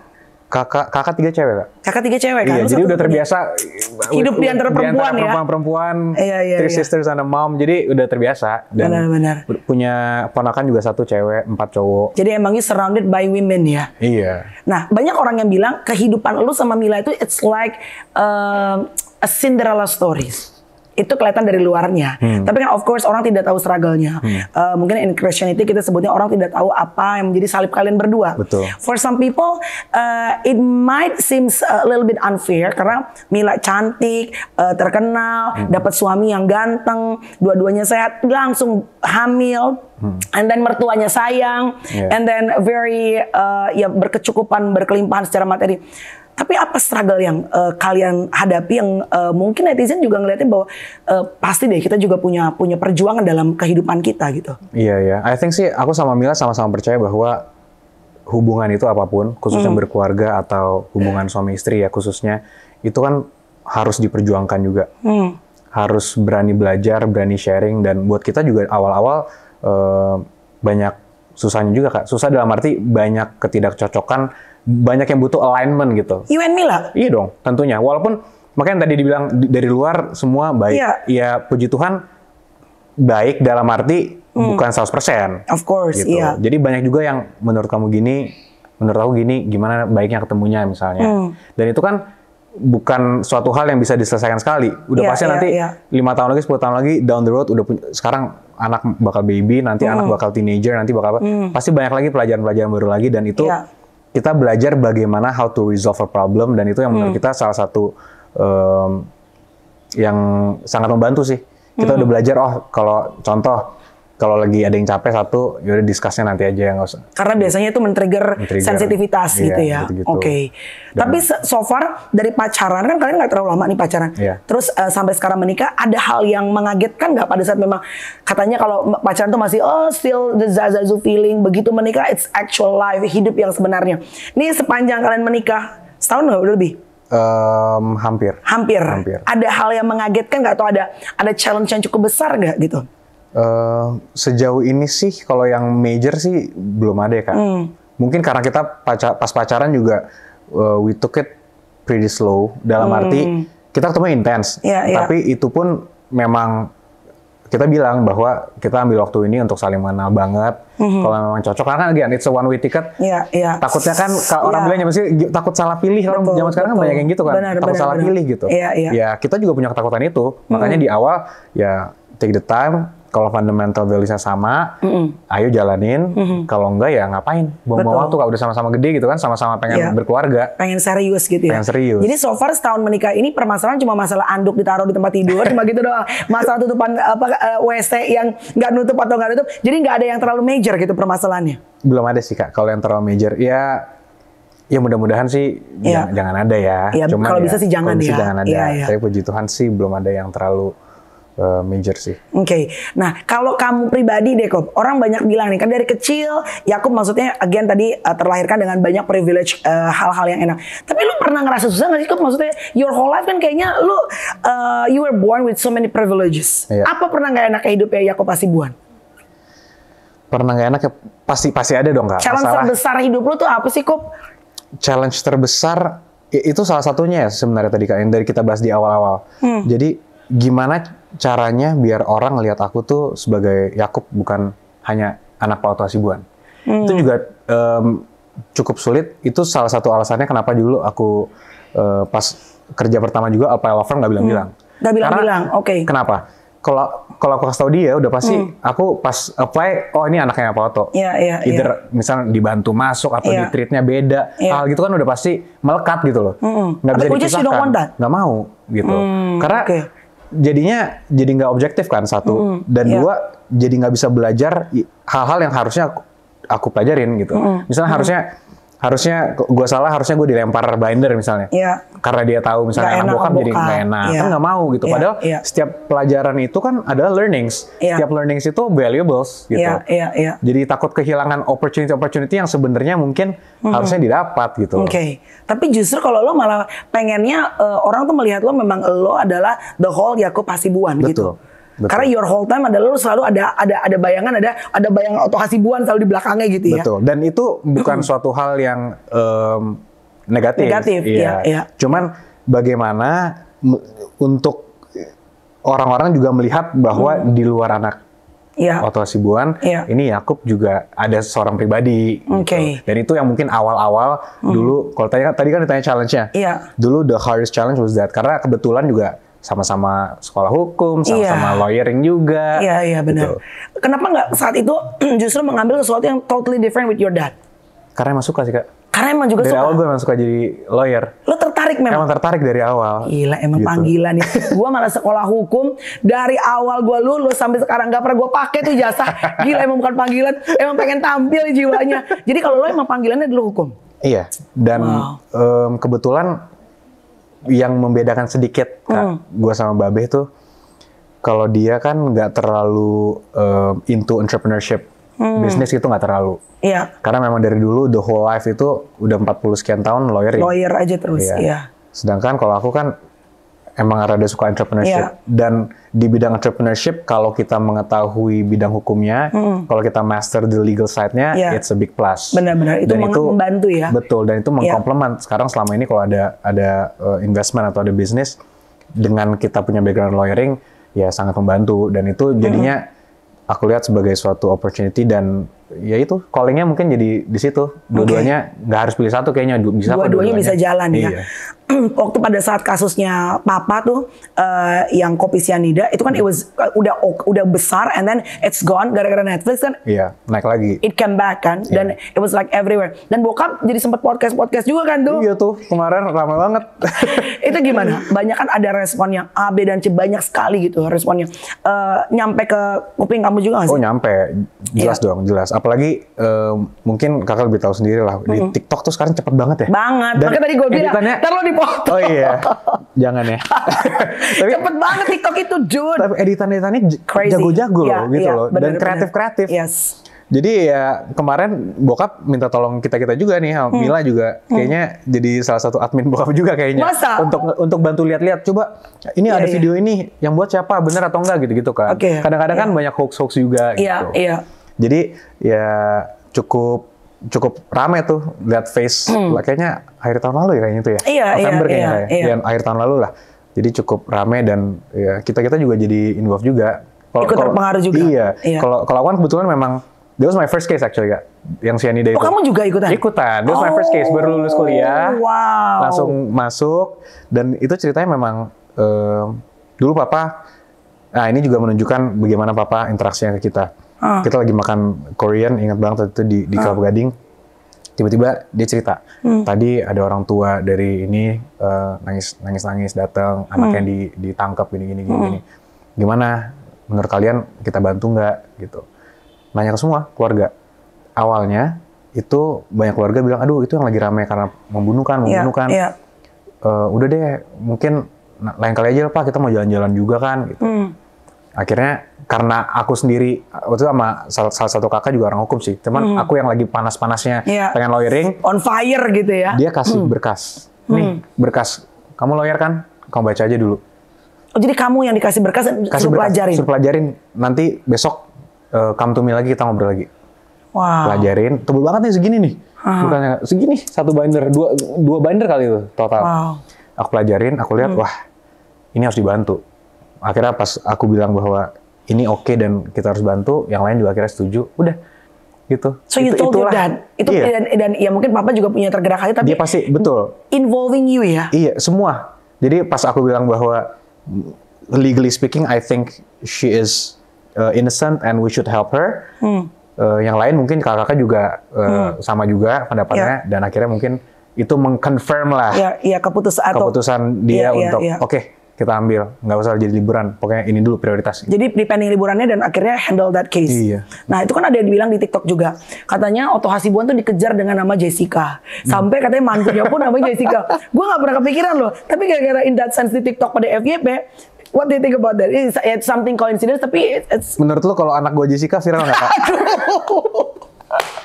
kakak kakak tiga cewek kak. Kakak tiga cewek kan? Iya, jadi udah terbiasa hidup di antara perempuan ya. Perempuan-perempuan, iya, iya, three iya. sisters and a mom, jadi udah terbiasa. Dan benar-benar. Punya ponakan juga satu cewek, empat cowok. Jadi emangnya surrounded by women ya. Iya. Nah, banyak orang yang bilang kehidupan lu sama Mila itu it's like uh, a Cinderella stories. Itu kelihatan dari luarnya. Hmm. Tapi kan of course orang tidak tahu struggle-nya. Hmm. Uh, mungkin in Christianity kita sebutnya orang tidak tahu apa yang menjadi salib kalian berdua. Betul. For some people, uh, it might seems a little bit unfair karena Mila cantik, uh, terkenal, hmm. dapat suami yang ganteng, dua-duanya sehat, langsung hamil, hmm. and then mertuanya sayang, yeah. and then very uh, ya berkecukupan, berkelimpahan secara materi. Tapi apa struggle yang uh, kalian hadapi yang uh, mungkin netizen juga ngeliatnya bahwa uh, pasti deh kita juga punya punya perjuangan dalam kehidupan kita gitu. Iya ya, I think sih aku sama Mila sama-sama percaya bahwa hubungan itu apapun, khususnya hmm. berkeluarga atau hubungan suami istri ya khususnya, itu kan harus diperjuangkan juga. Hmm. Harus berani belajar, berani sharing, dan buat kita juga awal-awal uh, banyak susahnya juga Kak. Susah dalam arti banyak ketidakcocokan, banyak yang butuh alignment gitu. You and Mila? Iya dong, tentunya. Walaupun makanya tadi dibilang dari luar semua baik. Yeah. Ya puji Tuhan baik dalam arti hmm. bukan seratus persen. Of course, gitu. Iya. Jadi banyak juga yang menurut kamu gini, menurut aku gini, gimana baiknya ketemunya misalnya. Hmm. Dan itu kan bukan suatu hal yang bisa diselesaikan sekali. Udah yeah, pasti yeah, nanti lima yeah. tahun lagi, sepuluh tahun lagi down the road udah punya, sekarang anak bakal baby, nanti hmm. anak bakal teenager, nanti bakal apa. Hmm. Pasti banyak lagi pelajaran-pelajaran baru lagi, dan itu yeah. kita belajar bagaimana how to resolve a problem, dan itu yang menurut hmm. kita salah satu um, yang sangat membantu sih. Kita hmm. udah belajar, oh kalau contoh kalau lagi ada yang capek satu, yaudah discuss-nya nanti aja, nggak usah. Karena biasanya itu men-trigger sensitivitas iya, gitu ya. Oke. Okay. Tapi so far dari pacaran kan kalian nggak terlalu lama nih pacaran. Iya. Terus uh, sampai sekarang menikah, ada hal yang mengagetkan nggak pada saat memang katanya kalau pacaran tuh masih oh still the zazazu feeling, begitu menikah it's actual life, hidup yang sebenarnya. Ini sepanjang kalian menikah setahun nggak udah lebih? Um, hampir. hampir. Hampir. Ada hal yang mengagetkan nggak, atau ada ada challenge yang cukup besar nggak gitu? Uh, sejauh ini sih kalau yang major sih belum ada ya Kak. Hmm. Mungkin karena kita paca, pas pacaran juga uh, we took it pretty slow, dalam hmm. arti kita ketemu intens, yeah, yeah. tapi itu pun memang kita bilang bahwa kita ambil waktu ini untuk saling mengenal banget. Mm-hmm. Kalau memang cocok, karena kan again it's a one way ticket. Yeah, yeah. Takutnya kan kalau orang yeah. bilang mesti takut salah pilih, orang zaman sekarang kan banyak yang gitu kan, benar, takut benar, salah benar. pilih gitu. Yeah, yeah. Ya kita juga punya ketakutan itu, mm-hmm. makanya di awal ya take the time. Kalau fundamental values-nya sama, mm-hmm. ayo jalanin. Mm-hmm. Kalau enggak ya ngapain? Buang-buang waktu, kalau udah sama-sama gede gitu kan, sama-sama pengen yeah. berkeluarga. Pengen serius gitu ya? Pengen serius. Jadi so far setahun menikah ini permasalahan cuma masalah anduk ditaruh di tempat tidur, cuma gitu doang. Masalah tutupan apa uh, W C yang nggak nutup atau nggak nutup. Jadi nggak ada yang terlalu major gitu permasalahannya? Belum ada sih Kak, kalau yang terlalu major. Ya, ya mudah-mudahan sih yeah. jangan, jangan ada ya. Yeah, Cuma kalau ya, bisa sih jangan ya. Jangan ada. Yeah, yeah. Tapi puji Tuhan sih belum ada yang terlalu Uh, major sih. Oke, okay. Nah kalau kamu pribadi deh Kob, orang banyak bilang nih kan dari kecil Yakub maksudnya again tadi uh, terlahirkan dengan banyak privilege, uh, hal-hal yang enak. Tapi lu pernah ngerasa susah nggak sih Kob? Maksudnya your whole life kan kayaknya lu uh, you were born with so many privileges. Yeah. Apa pernah nggak enak hidupnya Yakub Hasibuan? Pernah nggak enak ya pasti pasti ada dong Kak. Challenge Masalah, terbesar hidup lu tuh apa sih Kob? Challenge terbesar itu salah satunya ya sebenarnya tadi Kak yang dari kita bahas di awal-awal. Hmm. Jadi gimana caranya biar orang ngelihat aku tuh sebagai Yakub, bukan hanya anak Pak Hasibuan. Hmm. Itu juga um, cukup sulit. Itu salah satu alasannya kenapa dulu aku uh, pas kerja pertama juga apply law firm nggak bilang-bilang. Hmm. Nggak bilang-bilang, oke. Okay. Kenapa? Kalau kalau aku kasih tau dia udah pasti hmm. aku pas apply, oh ini anaknya Pak Oto. Iya, iya, Either yeah. misalnya dibantu masuk atau yeah. di treatnya beda. Yeah. Hal gitu kan udah pasti melekat gitu loh. Mm-hmm. Nggak bisa dipisahkan. Nggak mau gitu. Hmm, Karena okay. jadinya jadi nggak objektif kan satu, mm-hmm. dan yeah. dua jadi nggak bisa belajar hal-hal yang harusnya aku, aku pelajarin gitu. Mm-hmm. Misalnya mm-hmm. harusnya harusnya gue salah, harusnya gue dilempar binder misalnya, yeah. karena dia tahu misalnya anak bokap jadi nggak enak, yeah. kan nggak mau gitu. Yeah. Padahal yeah. setiap pelajaran itu kan adalah learnings, yeah. setiap learnings itu valuables gitu. Yeah. Yeah. Yeah. Jadi takut kehilangan opportunity-opportunity yang sebenarnya mungkin mm-hmm. harusnya didapat gitu. Oke, okay. Tapi justru kalau lo malah pengennya uh, orang tuh melihat lo memang lo adalah the whole Yakub Hasibuan gitu. Betul. Karena your whole time adalah lu selalu ada ada ada bayangan, ada ada bayangan Oto Hasibuan selalu di belakangnya gitu ya. Betul. Dan itu bukan suatu hal yang um, negatif. Negatif, iya. iya. Cuman bagaimana untuk orang-orang juga melihat bahwa hmm. di luar anak yeah. Otto Hasibuan, yeah. ini Yakub juga ada seorang pribadi. Okay. Gitu. Dan itu yang mungkin awal-awal hmm. dulu, kalau tadi, tadi kan ditanya challenge-nya. Yeah. Dulu the hardest challenge was that. Karena kebetulan juga sama-sama sekolah hukum, sama-sama yeah. lawyering juga. Iya, yeah, iya yeah, benar. Gitu. Kenapa nggak saat itu justru mengambil sesuatu yang totally different with your dad? Karena emang suka sih, Kak. Karena emang juga dari suka. Dari awal gue emang suka jadi lawyer. Lo tertarik memang? Emang tertarik dari awal. Gila, emang gitu. Panggilan nih. Gue malah sekolah hukum. Dari awal gue lulus sampai sekarang gak pernah gue pakai tuh jasa. Gila, emang bukan panggilan. Emang pengen tampil jiwanya. Jadi kalau lo emang panggilannya dulu hukum? Iya. Dan wow. um, kebetulan yang membedakan sedikit hmm. gue sama Babe tuh, kalau dia kan gak terlalu um, into entrepreneurship. Hmm. Bisnis itu nggak terlalu. Iya. Karena memang dari dulu the whole life itu udah empat puluh sekian tahun lawyer. Lawyer ya. aja terus. Iya. iya. Sedangkan kalau aku kan emang rada suka entrepreneurship. Iya. Dan di bidang entrepreneurship kalau kita mengetahui bidang hukumnya, hmm. kalau kita master the legal side-nya, iya. it's a big plus. Benar-benar itu, itu membantu ya. Betul, dan itu mengkomplement. Iya. Sekarang selama ini kalau ada ada uh, investment atau ada bisnis dengan kita punya background lawyering, ya sangat membantu. Dan itu jadinya hmm. aku lihat sebagai suatu opportunity dan ya itu callingnya mungkin jadi di situ. Dua-duanya nggak okay. harus pilih satu kayaknya, bisa dua-duanya bisa jalan iya. ya. Waktu pada saat kasusnya Papa tuh uh, yang kopi sianida itu kan it was uh, udah udah besar and then it's gone gara-gara Netflix kan. Iya, naik lagi. It came back kan yeah. dan it was like everywhere. Dan bokap jadi sempat podcast-podcast juga kan tuh. Iya tuh, kemarin ramai banget. Itu gimana? Banyak kan ada respon yang A, B dan C, banyak sekali gitu responnya. Uh, nyampe ke kuping kamu juga nggak sih? Oh nyampe, jelas yeah. dong, jelas. Apalagi uh, mungkin kakak lebih tahu sendiri lah, di mm-hmm. TikTok tuh sekarang cepet banget ya. Banget, dan makanya tadi gue bilang, ntar lo dipoto. Oh iya, jangan ya. Tapi, cepet banget TikTok itu, dude. Tapi editan-editannya jago-jago yeah, loh, gitu yeah, loh. Bener, dan kreatif-kreatif. Yes. Jadi ya kemarin bokap minta tolong kita-kita juga nih, hmm. Mila juga kayaknya hmm. jadi salah satu admin bokap juga kayaknya. Masa? Untuk untuk bantu lihat-lihat, coba ini yeah, ada yeah. video ini, yang buat siapa, bener atau enggak gitu-gitu kan. Okay. Kadang-kadang yeah. kan banyak hoax-hoax juga yeah, gitu. Iya, yeah. Jadi ya cukup cukup rame tuh lihat face, hmm. lah, kayaknya akhir tahun lalu ya kayaknya itu ya. Iya, November iya, kayaknya iya, ya. iya. Ya, akhir tahun lalu lah. Jadi cukup rame dan ya kita-kita juga jadi involved juga. Kalo, Ikut terpengaruh juga. Iya. Kalau iya. kalau aku kan kebetulan memang that was my first case actually, Kak. Yang sianida itu. Oh, kamu juga ikutan? Ikutan. That was oh, my first case. Baru lulus kuliah. Wow. Langsung masuk. Dan itu ceritanya memang, um, dulu Papa, nah ini juga menunjukkan bagaimana Papa interaksinya ke kita. Uh. Kita lagi makan Korean, ingat banget waktu itu di, di Kelapa uh. Gading. Tiba-tiba dia cerita, hmm. tadi ada orang tua dari ini, uh, nangis-nangis datang, anaknya hmm. di, ditangkap gini-gini. Hmm. gini. Gimana? Menurut kalian kita bantu nggak? Gitu. Nanya ke semua keluarga. Awalnya itu banyak keluarga bilang, aduh itu yang lagi rame karena membunuh kan, membunuh kan. Yeah, yeah. Uh, udah deh, mungkin lain kali aja Pak, kita mau jalan-jalan juga kan. Gitu. Hmm. Akhirnya karena aku sendiri, waktu itu sama salah, salah satu kakak juga orang hukum sih. Cuman hmm. aku yang lagi panas-panasnya yeah. pengen lawyering. On fire gitu ya. Dia kasih hmm. berkas. Nih, hmm. berkas. Kamu lawyer kan? Kamu baca aja dulu. Oh, jadi kamu yang dikasih berkas, kasih suruh berkas, pelajarin? Suruh pelajarin. Nanti besok uh, come to me lagi, kita ngobrol lagi. Wow. Pelajarin. Tebel banget nih segini nih. Hmm. Bukannya segini, satu binder. Dua, dua binder kali itu total. Wow. Aku pelajarin, aku lihat, hmm. wah ini harus dibantu. Akhirnya pas aku bilang bahwa ini oke okay dan kita harus bantu, yang lain juga akhirnya setuju, udah gitu. So you itu, told your dad, itu iya. dan, dan ya mungkin Papa juga punya tergerak hati, tapi dia pasti betul. Involving you ya? Iya, semua. Jadi pas aku bilang bahwa legally speaking, I think she is uh, innocent and we should help her. Hmm. Uh, yang lain mungkin kakak-kakak juga uh, hmm. sama juga pendapatnya, yeah. dan akhirnya mungkin itu mengconfirm lah. Iya, yeah, yeah, keputusan atau keputusan dia yeah, untuk yeah, yeah. oke. Okay, kita ambil, nggak usah jadi liburan, pokoknya ini dulu prioritas. Jadi depending liburannya dan akhirnya handle that case. Iya. Nah itu kan ada yang bilang di TikTok juga, katanya Otto Hasibuan tuh dikejar dengan nama Jessica, hmm. sampai katanya mantunya pun namanya Jessica. Gue nggak pernah kepikiran loh, tapi gara-gara in that sense di TikTok pada F Y P, what do you think about that? It's, it's something coincidence, tapi it's... Menurut lo kalau anak gue Jessica viral nggak, Kak?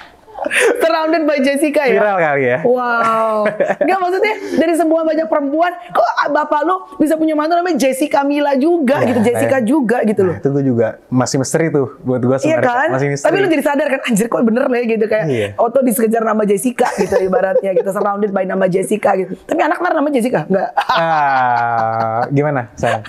Surrounded by Jessica ya? Viral kali ya? Wow. Enggak, maksudnya dari semua banyak perempuan, kok bapak lu bisa punya mantu namanya Jessica Mila juga ya, gitu, Jessica eh, juga gitu loh. Nah, itu gue juga masih misteri tuh buat gue sebenarnya. Iya kan? Masih misteri. Tapi lu jadi sadar kan, anjir kok bener lah ya gitu kayak iya. Auto dikejar nama Jessica gitu ibaratnya gitu, surrounded by nama Jessica gitu. Tapi anak nar nama Jessica? Enggak. Ah, gimana sayang?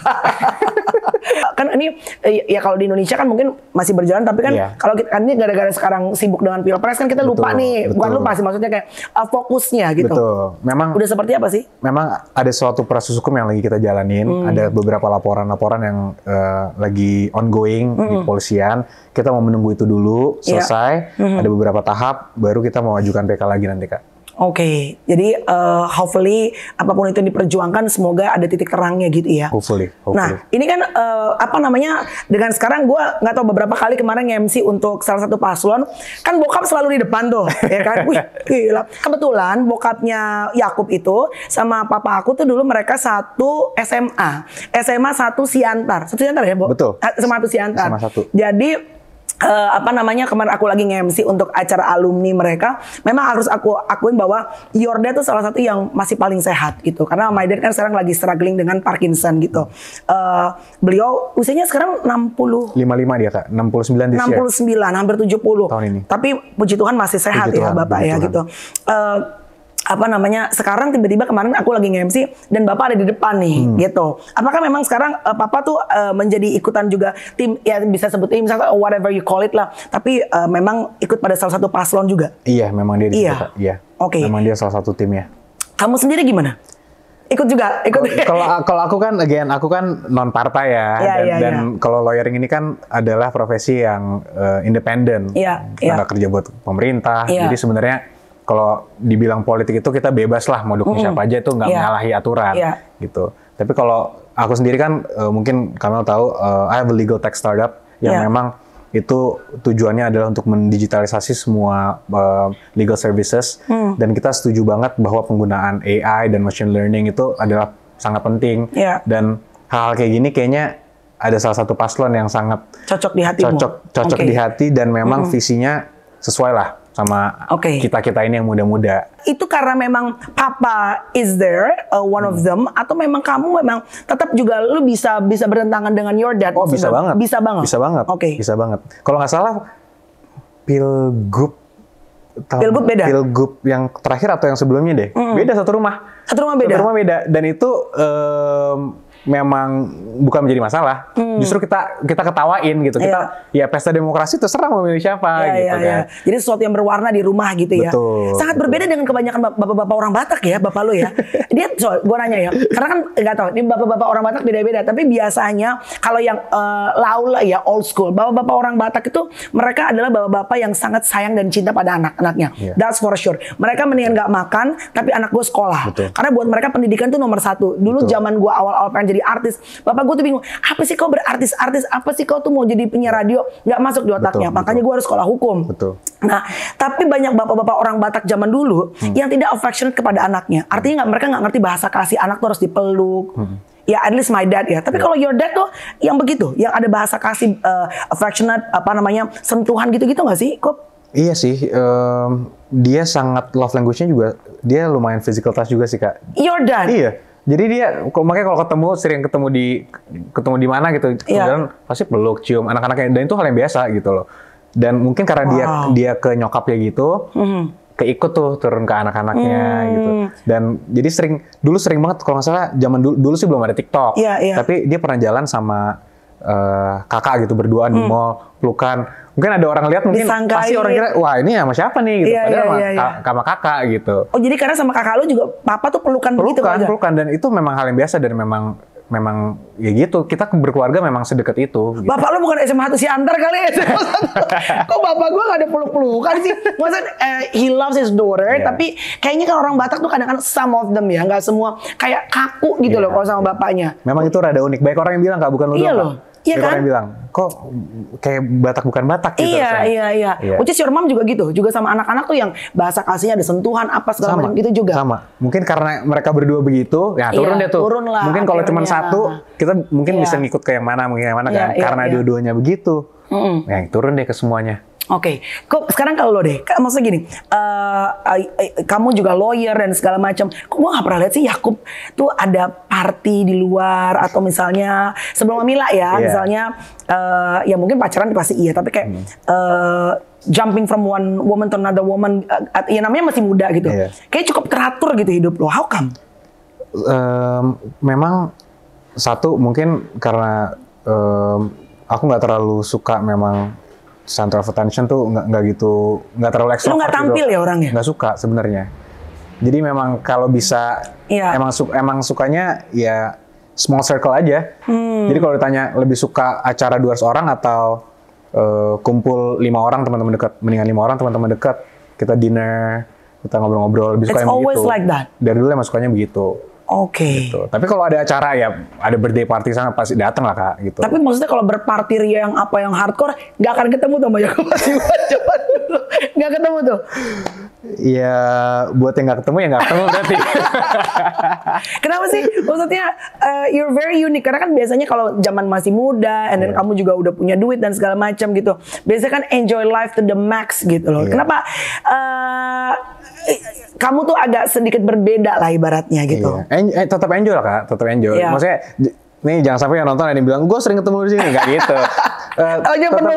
Kan ini ya kalau di Indonesia kan mungkin masih berjalan, tapi kan iya. Kalau kita kan ini gara-gara sekarang sibuk dengan pilpres kan kita lupa betul, nih, betul. Bukan lupa sih, maksudnya kayak uh, fokusnya gitu. Betul. Memang udah seperti apa sih? Memang ada suatu proses hukum yang lagi kita jalanin, hmm. ada beberapa laporan-laporan yang uh, lagi ongoing hmm. di kepolisian. Kita mau menunggu itu dulu selesai, yeah. hmm. ada beberapa tahap, baru kita mau ajukan P K lagi nanti Kak. Oke, okay. Jadi uh, hopefully apapun itu yang diperjuangkan semoga ada titik terangnya gitu ya. Hopefully. hopefully. Nah ini kan uh, apa namanya dengan sekarang gue nggak tahu beberapa kali kemarin nge-M C untuk salah satu paslon kan bokap selalu di depan tuh, ya kan? Wih gila. Kebetulan bokapnya Yakub itu sama papa aku tuh dulu mereka satu S M A, S M A satu Siantar, satu Siantar ya, Bo? Betul. S M A satu Siantar. S M A satu. Jadi Uh, apa namanya kemarin aku lagi nge-M C untuk acara alumni mereka, memang harus aku akuin bahwa your dad itu salah satu yang masih paling sehat gitu, karena my dad kan sekarang lagi struggling dengan Parkinson gitu. Uh, beliau usianya sekarang enam puluh lima puluh lima dia Kak, enam puluh sembilan enam puluh sembilan, hampir tujuh puluh tahun ini. Tapi puji Tuhan masih sehat puji ya Tuhan, Bapak ya Tuhan. Gitu. Uh, apa namanya sekarang tiba-tiba kemarin aku lagi nge-M C dan Bapak ada di depan nih hmm. gitu. Apakah memang sekarang uh, Papa tuh uh, menjadi ikutan juga tim, ya bisa sebut tim misalnya whatever you call it lah, tapi uh, memang ikut pada salah satu paslon juga? Iya, memang dia di iya. situ Kak. Iya. Oke. Okay. Memang dia salah satu timnya. Kamu sendiri gimana? Ikut juga, ikut. Kalau kalau aku kan again aku kan non partai ya, ya dan, ya, dan ya. Kalau lawyering ini kan adalah profesi yang uh, independen. Iya. Kita nggak ya. kerja buat pemerintah, ya. Jadi sebenarnya kalau dibilang politik itu kita bebas lah mau dukung mm -hmm. siapa aja, itu nggak yeah. menyalahi aturan yeah. gitu. Tapi kalau aku sendiri kan uh, mungkin kamu tahu uh, I have a legal tech startup yang yeah. memang itu tujuannya adalah untuk mendigitalisasi semua uh, legal services mm. dan kita setuju banget bahwa penggunaan A I dan machine learning itu adalah sangat penting yeah. dan hal-hal kayak gini kayaknya ada salah satu paslon yang sangat cocok di hatimu. Cocok, cocok okay. di hati dan memang mm. visinya sesuai lah sama okay. kita-kita ini yang muda-muda. Itu karena memang Papa is there, uh, one hmm. of them, atau memang kamu memang tetap juga lu bisa bisa bertentangan dengan your dad? Oh bisa banget. Bisa banget. Bisa banget. Oke. Okay. Bisa banget. Kalau nggak salah Pilgub. Pilgub beda. Pilgub yang terakhir atau yang sebelumnya deh. Hmm. Beda satu rumah. Satu rumah beda. Satu rumah beda. Dan itu um, memang bukan menjadi masalah. Hmm. Justru kita kita ketawain gitu. Kita yeah. ya pesta demokrasi terserah mau milih siapa yeah, gitu yeah, kan. Yeah. Jadi sesuatu yang berwarna di rumah gitu ya. Betul, sangat betul. Berbeda dengan kebanyakan bapak-bapak orang Batak ya, bapak lu ya. Dia so, gua nanya ya. Karena kan enggak tahu, ini bapak-bapak orang Batak beda-beda, tapi biasanya kalau yang uh, laula ya old school, bapak-bapak orang Batak itu mereka adalah bapak-bapak yang sangat sayang dan cinta pada anak-anaknya. Yeah. That's for sure. Mereka mendingan nggak makan tapi anak gue sekolah. Betul. Karena buat mereka pendidikan tuh nomor satu. Dulu betul. Zaman gua awal-awal pengen jadi artis, bapak gue tuh bingung, apa sih kau berartis-artis, apa sih kau tuh mau jadi penyiar radio, nggak masuk di otaknya, betul, makanya gue harus sekolah hukum. Betul. Nah, tapi banyak bapak-bapak orang Batak zaman dulu hmm. yang tidak affectionate kepada anaknya, artinya nggak mereka nggak ngerti bahasa kasih, anak tuh harus dipeluk. Hmm. Ya, at least my dad ya. Tapi yeah. kalau your dad tuh yang begitu, yang ada bahasa kasih, uh, affectionate, apa namanya, sentuhan gitu-gitu nggak sih, kok? Iya sih, um, dia sangat love language-nya juga, dia lumayan physical touch juga sih Kak. Your dad? Iya. Jadi dia, makanya kalau ketemu sering ketemu di ketemu di mana gitu, yeah. kemudian pasti peluk, cium anak-anaknya, dan itu hal yang biasa gitu loh. Dan mungkin karena wow. dia dia ke nyokapnya gitu, mm-hmm. keikut tuh turun ke anak-anaknya mm. gitu. Dan jadi sering dulu sering banget kalau nggak salah zaman dulu dulu sih belum ada TikTok, yeah, yeah. tapi dia pernah jalan sama uh, kakak gitu berduaan mm. di mall, pelukan. Mungkin ada orang lihat mungkin disangkai. Pasti orang kira wah ini sama siapa nih gitu. Iya, Padahal iya, iya, sama, sama kakak gitu. Oh jadi karena sama kakak lu juga papa tuh pelukan, pelukan begitu aja? Pelukan, dan itu memang hal yang biasa dan memang memang ya gitu. Kita berkeluarga memang sedekat itu. Gitu. Bapak lu bukan S M A satu Siantar kali ya? Kok bapak gua gak ada peluk-pelukan sih? Maksudnya uh, he loves his daughter, yeah. tapi kayaknya kan orang Batak tuh kadang-kadang some of them ya, nggak semua kayak kaku gitu yeah. loh kalau sama bapaknya. Memang itu rada unik. Baik orang yang bilang Kak, bukan lu iya doang. Loh. Iya kan? Orang bilang, kok kayak Batak bukan Batak gitu. Iya, rasanya. iya, iya. iya. Which is your mom juga gitu. Juga sama anak-anak tuh yang bahasa kasihnya ada sentuhan apa segala macam gitu juga. Sama. Mungkin karena mereka berdua begitu, ya turun iya, deh tuh. Turun lah. Mungkin kalau cuma satu, kita mungkin iya. bisa ngikut ke yang mana, mungkin yang mana iya, kan. iya, karena iya. dua-duanya begitu. Mm-mm. Ya turun deh ke semuanya. Oke, okay. Kok sekarang kalau lo deh, maksudnya gini, uh, uh, uh, kamu juga lawyer dan segala macam. Kok gue nggak pernah lihat sih Yakub tuh ada party di luar atau misalnya sebelum Mila ya, yeah. misalnya uh, ya mungkin pacaran pasti iya, tapi kayak hmm. uh, jumping from one woman to another woman, uh, ya namanya masih muda gitu. Yeah. Kayak cukup teratur gitu hidup lo. How come? Um, memang satu mungkin karena um, aku nggak terlalu suka memang center of attention tuh nggak nggak gitu nggak terlalu ekstrovert. Lu nggak tampil gitu. Ya orangnya? Nggak suka sebenarnya. Jadi memang kalau bisa yeah. emang su emang sukanya ya small circle aja. Hmm. Jadi kalau ditanya lebih suka acara dua ratus orang atau uh, kumpul lima orang teman-teman dekat, mendingan lima orang teman-teman dekat, kita dinner, kita ngobrol-ngobrol, lebih suka yang begitu. It's always like that. Dari dulu emang sukanya begitu. Oke. Okay. Gitu. Tapi kalau ada acara ya, ada birthday party sana pasti datang lah Kak. Gitu. Tapi maksudnya kalau berparty ria yang apa yang hardcore, nggak akan ketemu tuh banyak masih coba dulu, nggak ketemu tuh. Ya buat yang nggak ketemu ya nggak ketemu berarti. Kenapa sih? Maksudnya uh, you're very unique karena kan biasanya kalau zaman masih muda, and then yeah. kamu juga udah punya duit dan segala macam gitu. Biasanya kan enjoy life to the max gitu loh. Yeah. Kenapa? Uh, kamu tuh agak sedikit berbeda lah ibaratnya gitu. Iya. En- eh, tetap enjoy lah Kak, tetap enjoy. Iya. Maksudnya j- nih jangan sampai yang nonton ada yang bilang gue sering ketemu di sini, nggak gitu. uh, oh iya benar.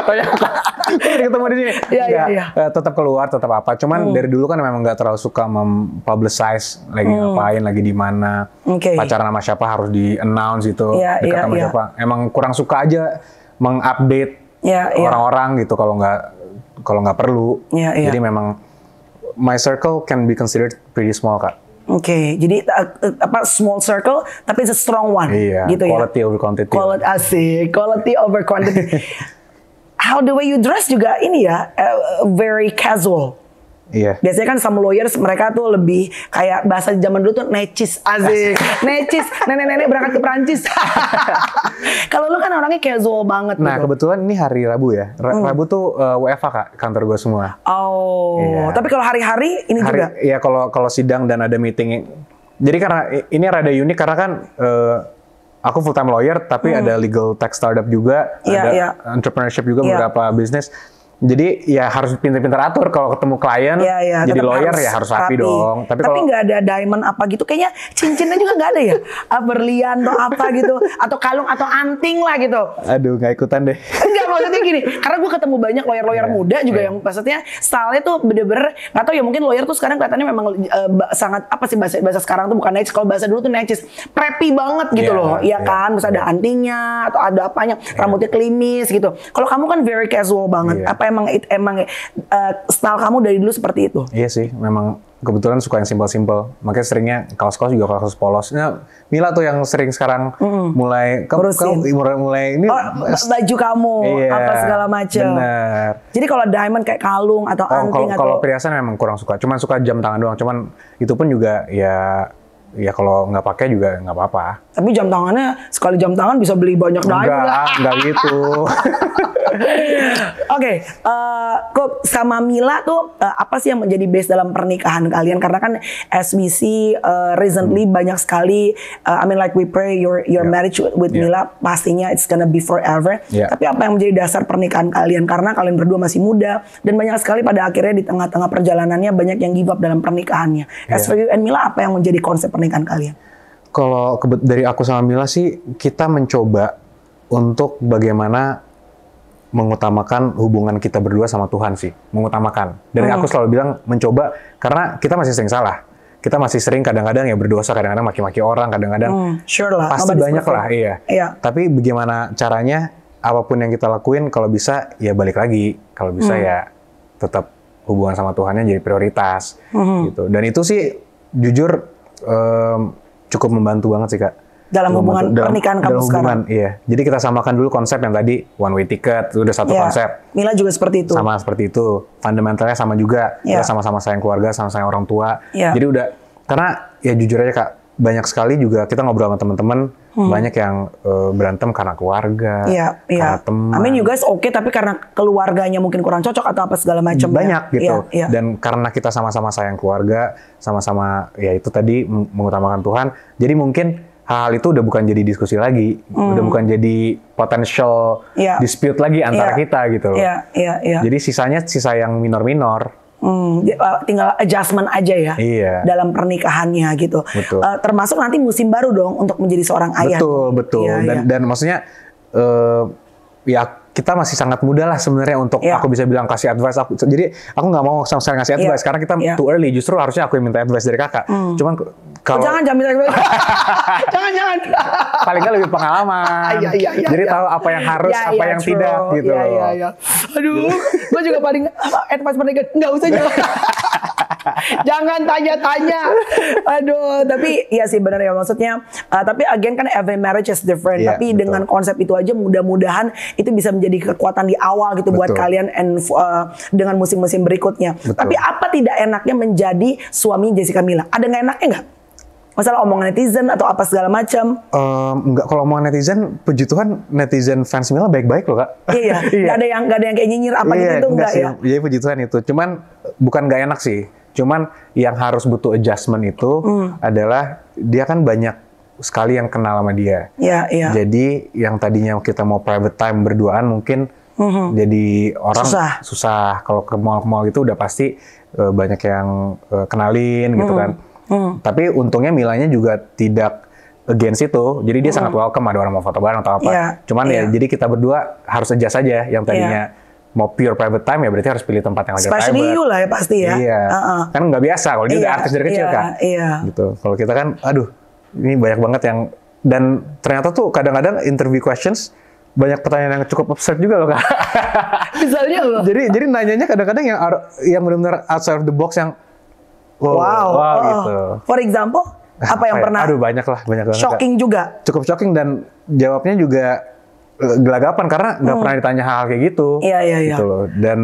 Sering ketemu di sini. Iya iya iya. Uh, tetap keluar, tetap apa. Cuman hmm. dari dulu kan memang nggak terlalu suka mempublicize lagi hmm. ngapain, lagi di mana, okay. pacaran sama siapa harus di announce itu, yeah, dekat yeah, sama yeah. siapa. Emang kurang suka aja mengupdate yeah, orang-orang yeah. gitu kalau nggak kalau nggak perlu. Yeah, yeah. Jadi memang my circle can be considered pretty small Kak. Oke, okay, jadi uh, apa small circle tapi it's a strong one, iya, gitu quality ya. over quantity. Quality asik, quality over quantity. How the way you dress juga ini ya, uh, very casual. Iya. Biasanya kan sama lawyers mereka tuh lebih kayak bahasa zaman dulu tuh necis, asik, necis, nenek-nenek berangkat ke Perancis. Kalau lu kan orangnya casual banget. Nah gitu. Kebetulan ini hari Rabu ya, R- hmm. Rabu tuh uh, W F H Kak, kantor gue semua. Oh, iya. Tapi kalau hari-hari ini hari, juga? Iya kalau kalau sidang dan ada meeting. Jadi karena ini rada unik karena kan uh, aku full time lawyer, tapi hmm. ada legal tech startup juga, yeah, ada yeah. entrepreneurship juga yeah. beberapa bisnis. Jadi ya harus pintar-pintar atur kalau ketemu klien. Ya, ya, jadi lawyer harus ya harus rapi, rapi dong. Tapi kalau nggak ada diamond apa gitu, kayaknya cincinnya juga nggak ada ya. Berlian atau apa gitu, atau kalung atau anting lah gitu. Aduh, nggak ikutan deh. Enggak, maksudnya gini, karena gue ketemu banyak lawyer-lawyer yeah, muda juga yeah. yang maksudnya style-nya tuh bener-bener nggak tahu ya, mungkin lawyer tuh sekarang kelihatannya memang uh, sangat apa sih bahasa bahasa sekarang tuh bukan necis, kalau bahasa dulu tuh necis, preppy banget gitu yeah, loh, ya yeah, kan, misalnya yeah. ada antingnya atau ada apanya, yeah. rambutnya klimis gitu. Kalau kamu kan very casual banget, yeah. apa emang it, emang uh, style kamu dari dulu seperti itu? Iya sih, memang kebetulan suka yang simpel-simpel. Makanya seringnya kaos-kaos juga kaos polos. Nah, Mila tuh yang sering sekarang mm-hmm. mulai kamu, kamu mulai, mulai ini oh, baju kamu iya, apa segala macam. Benar. Jadi kalau diamond kayak kalung atau oh, anting kalau, atau kalau perhiasan memang kurang suka. Cuman suka jam tangan doang. Cuman itu pun juga ya ya kalau nggak pakai juga nggak apa-apa. Tapi jam tangannya sekali jam tangan bisa beli banyak diamond lah. Enggak gitu. Oke, okay, uh, kok sama Mila tuh uh, apa sih yang menjadi base dalam pernikahan kalian? Karena kan S B C uh, recently hmm. banyak sekali. Uh, I mean like we pray your your yeah. marriage with, with yeah. Mila pastinya it's gonna be forever. Yeah. Tapi apa yang menjadi dasar pernikahan kalian? Karena kalian berdua masih muda dan banyak sekali pada akhirnya di tengah-tengah perjalanannya banyak yang give up dalam pernikahannya. Yeah. As for you and Mila, apa yang menjadi konsep pernikahan kalian? Kalau dari aku sama Mila sih kita mencoba untuk bagaimana mengutamakan hubungan kita berdua sama Tuhan sih, mengutamakan. Dan hmm. aku selalu bilang mencoba karena kita masih sering salah. Kita masih sering kadang-kadang ya berdosa, kadang-kadang maki-maki orang, kadang-kadang hmm, sure lah. pasti Nobody banyak lah, iya. iya. Tapi bagaimana caranya, apapun yang kita lakuin, kalau bisa ya balik lagi, kalau bisa hmm. ya tetap hubungan sama Tuhannya jadi prioritas, hmm. gitu. Dan itu sih jujur um, cukup membantu banget sih Kak. Dalam hubungan dalam, pernikahan kamu dalam sekarang. Hubungan, iya. Jadi kita samakan dulu konsep yang tadi one way ticket, udah satu yeah. konsep. Mila juga seperti itu. Sama seperti itu. Fundamentalnya sama juga. Yeah. Kita sama-sama sayang keluarga, sama sayang orang tua. Yeah. Jadi udah, karena ya jujur aja Kak, banyak sekali juga kita ngobrol sama teman-teman, hmm. banyak yang uh, berantem karena keluarga, yeah, karena yeah. teman. I mean you guys oke, okay, tapi karena keluarganya mungkin kurang cocok atau apa segala macam. Banyak ya. gitu. Yeah, yeah. Dan karena kita sama-sama sayang keluarga, sama-sama ya itu tadi mengutamakan Tuhan, jadi mungkin hal-hal itu udah bukan jadi diskusi lagi, hmm. udah bukan jadi potential yeah. dispute lagi antara yeah. kita gitu loh. Yeah, yeah, yeah. Jadi sisanya sisa yang minor-minor. Hmm, tinggal adjustment aja ya iya. dalam pernikahannya gitu. Uh, termasuk nanti musim baru dong untuk menjadi seorang ayah. Betul betul. Iya, dan, iya. dan maksudnya uh, ya kita masih sangat muda lah sebenarnya untuk yeah. aku bisa bilang kasih advice aku. Jadi aku nggak mau sama sekali ngasih advice yeah. karena kita yeah. too early. Justru harusnya aku yang minta advice dari kakak. Hmm. Cuman kalau oh, jangan jangan minta advice. jangan jangan. Paling nggak lebih pengalaman. yeah, yeah, yeah, Jadi yeah. tahu apa yang harus, yeah, apa yeah, yang true. tidak gitu. Yeah, yeah, yeah. Aduh, gue juga paling advice pernikahan nggak usah jangan. Jangan tanya-tanya. Aduh, tapi iya sih benar ya maksudnya. Uh, tapi again kan every marriage is different. Yeah, tapi betul. Dengan konsep itu aja mudah-mudahan itu bisa menjadi kekuatan di awal gitu betul. Buat kalian and uh, dengan musim-musim berikutnya. Betul. Tapi apa tidak enaknya menjadi suami Jessica Mila? Ada nggak enaknya nggak? Masalah omongan netizen atau apa segala macam? Um, enggak, kalau omongan netizen, puji Tuhan netizen fans Mila baik-baik loh kak. Iya, nggak ada yang nggak ada yang kayak nyinyir apa iya, gitu tuh enggak ya? Iya puji Tuhan itu. Cuman bukan nggak enak sih. Cuman yang harus butuh adjustment itu hmm. adalah dia kan banyak sekali yang kenal sama dia. Iya, iya. Jadi yang tadinya kita mau private time berduaan mungkin mm-hmm. jadi orang susah. susah. Kalau ke mall-mall itu udah pasti uh, banyak yang uh, kenalin gitu mm-hmm. kan. Mm-hmm. Tapi untungnya Milanya juga tidak against itu. Jadi dia mm-hmm. sangat welcome ada orang mau foto bareng atau apa. Yeah, Cuman yeah. ya jadi kita berdua harus adjust saja yang tadinya yeah. mau pure private time ya berarti harus pilih tempat yang agak private. Especially you lah ya pasti ya. Iya. Uh-uh. Kan nggak biasa kalau dia iya, udah artis dari kecil iya, kan. Iya. Gitu. Kalau kita kan, aduh, ini banyak banget yang dan ternyata tuh kadang-kadang interview questions banyak pertanyaan yang cukup absurd juga loh kak. Misalnya loh. jadi jadi nanyanya kadang-kadang yang yang benar-benar outside of the box yang wow, wow, wow oh, gitu. For example, apa yang pernah? Aduh banyak lah, banyak banget. Shocking kak. juga. Cukup shocking dan jawabnya juga gelagapan karena nggak hmm. pernah ditanya hal kayak gitu. Iya iya iya. Gitu loh. Dan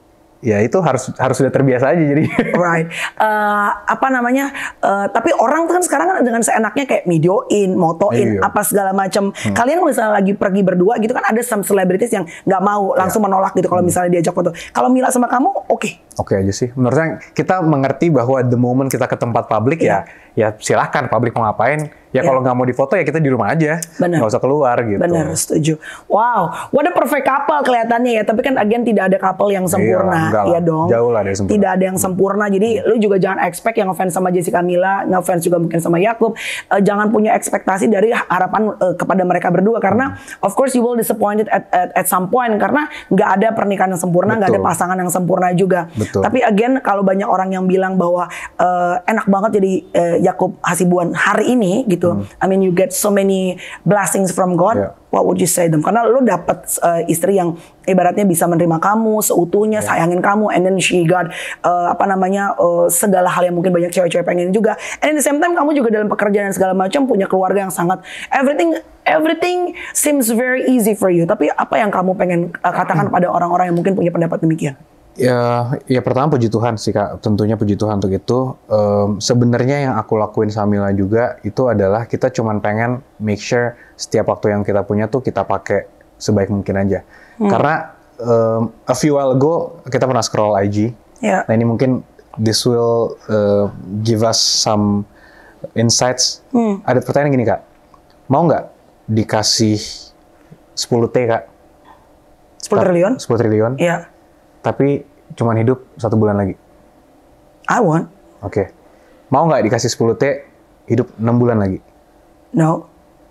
ya itu harus harus sudah terbiasa aja jadi. Right. Uh, apa namanya? Uh, tapi orang tuh kan sekarang kan dengan seenaknya kayak videoin, motoin, iya. apa segala macam. Hmm. Kalian misalnya lagi pergi berdua gitu kan ada some celebrities yang nggak mau langsung yeah. menolak gitu kalau hmm. misalnya diajak foto. Kalau Mila sama kamu oke? Okay. Oke okay aja sih. Menurut saya kita mengerti bahwa the moment kita ke tempat publik yeah. ya ya silahkan publik mau ngapain. Ya yeah. kalau nggak mau difoto ya kita di rumah aja, nggak usah keluar gitu. Benar, setuju. Wow, what a perfect couple kelihatannya ya. Tapi kan again tidak ada couple yang sempurna, iya, ya dong. Jauh lah dari sempurna. Tidak ada yang sempurna. Jadi lu juga jangan expect yang ngefans sama Jessica Mila, ngefans juga mungkin sama Yakub. Uh, jangan punya ekspektasi dari harapan uh, kepada mereka berdua karena hmm. of course you will disappointed at, at, at some point karena nggak ada pernikahan yang sempurna, nggak ada pasangan yang sempurna juga. Betul. Tapi again kalau banyak orang yang bilang bahwa uh, enak banget jadi uh, Yakub Hasibuan hari ini gitu. Hmm. I mean you get so many blessings from God. Yeah. What would you say them? Karena lu dapat uh, istri yang ibaratnya bisa menerima kamu seutuhnya, yeah. sayangin kamu, and then she got uh, apa namanya uh, segala hal yang mungkin banyak cewek-cewek pengen juga. And at the same time kamu juga dalam pekerjaan dan segala macam punya keluarga yang sangat everything everything seems very easy for you. Tapi apa yang kamu pengen uh, katakan pada orang-orang yang mungkin punya pendapat demikian? Ya, ya pertama puji Tuhan sih kak, tentunya puji Tuhan untuk itu. Um, Sebenarnya yang aku lakuin sama Mila juga itu adalah kita cuman pengen make sure setiap waktu yang kita punya tuh kita pakai sebaik mungkin aja. Hmm. Karena um, a few while ago kita pernah scroll I G. Yeah. Nah ini mungkin this will uh, give us some insights. Hmm. Ada pertanyaan gini kak, mau nggak dikasih sepuluh T kak? sepuluh triliun? sepuluh triliun. Iya. Yeah. Tapi cuman hidup satu bulan lagi. I want. Oke. Okay. Mau nggak dikasih sepuluh T, hidup enam bulan lagi? No.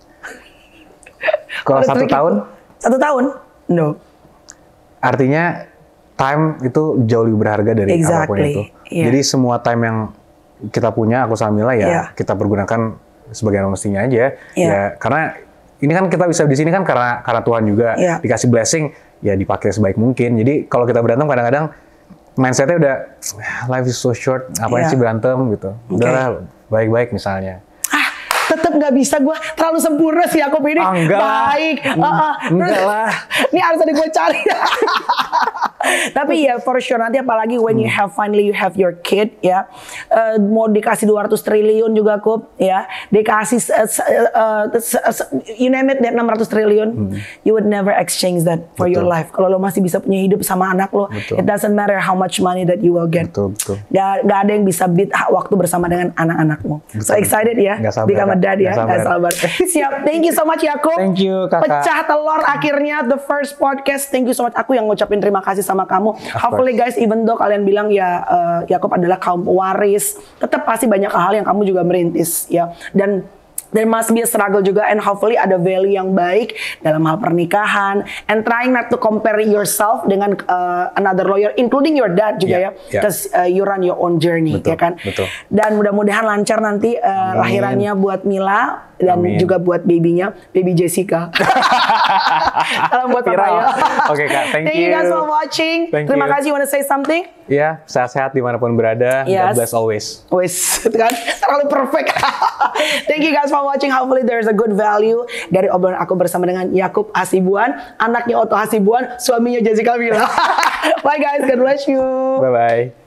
Kalau satu tahun? Satu tahun? No. Artinya time itu jauh lebih berharga dari exactly. apapun itu. Yeah. Jadi semua time yang kita punya, aku sama Mila ya yeah. kita pergunakan sebagai mestinya aja. Yeah. Ya karena ini kan kita bisa di sini kan karena karena Tuhan juga yeah. dikasih blessing. Ya dipakai sebaik mungkin. Jadi kalau kita berantem kadang-kadang mindsetnya udah life is so short, ngapain yeah. sih berantem gitu. Udahlah okay. baik-baik misalnya. Ah, tetap nggak bisa gue terlalu sempurna sih aku ini. Oh, enggak baik. lah. Uh, uh. Enggak lah. Ini harus ada gue cari. Tapi ya for sure nanti apalagi when hmm. you have finally you have your kid ya, uh, mau dikasih dua ratus triliun juga Kup ya, dikasih uh, uh, uh, you name it enam ratus triliun, hmm. you would never exchange that for betul. Your life. Kalau lo masih bisa punya hidup sama anak lo, betul. It doesn't matter how much money that you will get. Betul, betul. Gak, gak ada yang bisa beat waktu bersama dengan anak-anakmu. So excited ya, become a dad ya, gak sabar. Siap, thank you so much Yakub. Thank you kakak. Pecah telur akhirnya the first podcast. Thank you so much. Aku yang ngucapin terima kasih sama kamu. Hopefully guys, even though kalian bilang ya uh, Yakub adalah kaum pewaris, tetap pasti banyak hal yang kamu juga merintis ya. Dan there must be a struggle juga, and hopefully ada value yang baik dalam hal pernikahan, and trying not to compare yourself dengan uh, another lawyer, including your dad juga yeah, ya, because yeah. uh, you run your own journey, betul, ya kan. Betul. Dan mudah-mudahan lancar nanti uh, lahirannya buat Mila dan Amin. Juga buat babynya, baby Jessica. Salam buat Papaya. Oke kak, thank, thank you. Thank you guys for watching. Thank Terima you. kasih. Want to say something? Iya, yeah, sehat-sehat dimanapun berada. Yes. God bless always. Always, kan? Terlalu perfect. Thank you guys for watching. Hopefully there's a good value dari obrolan aku bersama dengan Yakub Hasibuan, anaknya Otto Hasibuan, suaminya Jessica Mila. Bye guys, God bless you. Bye bye.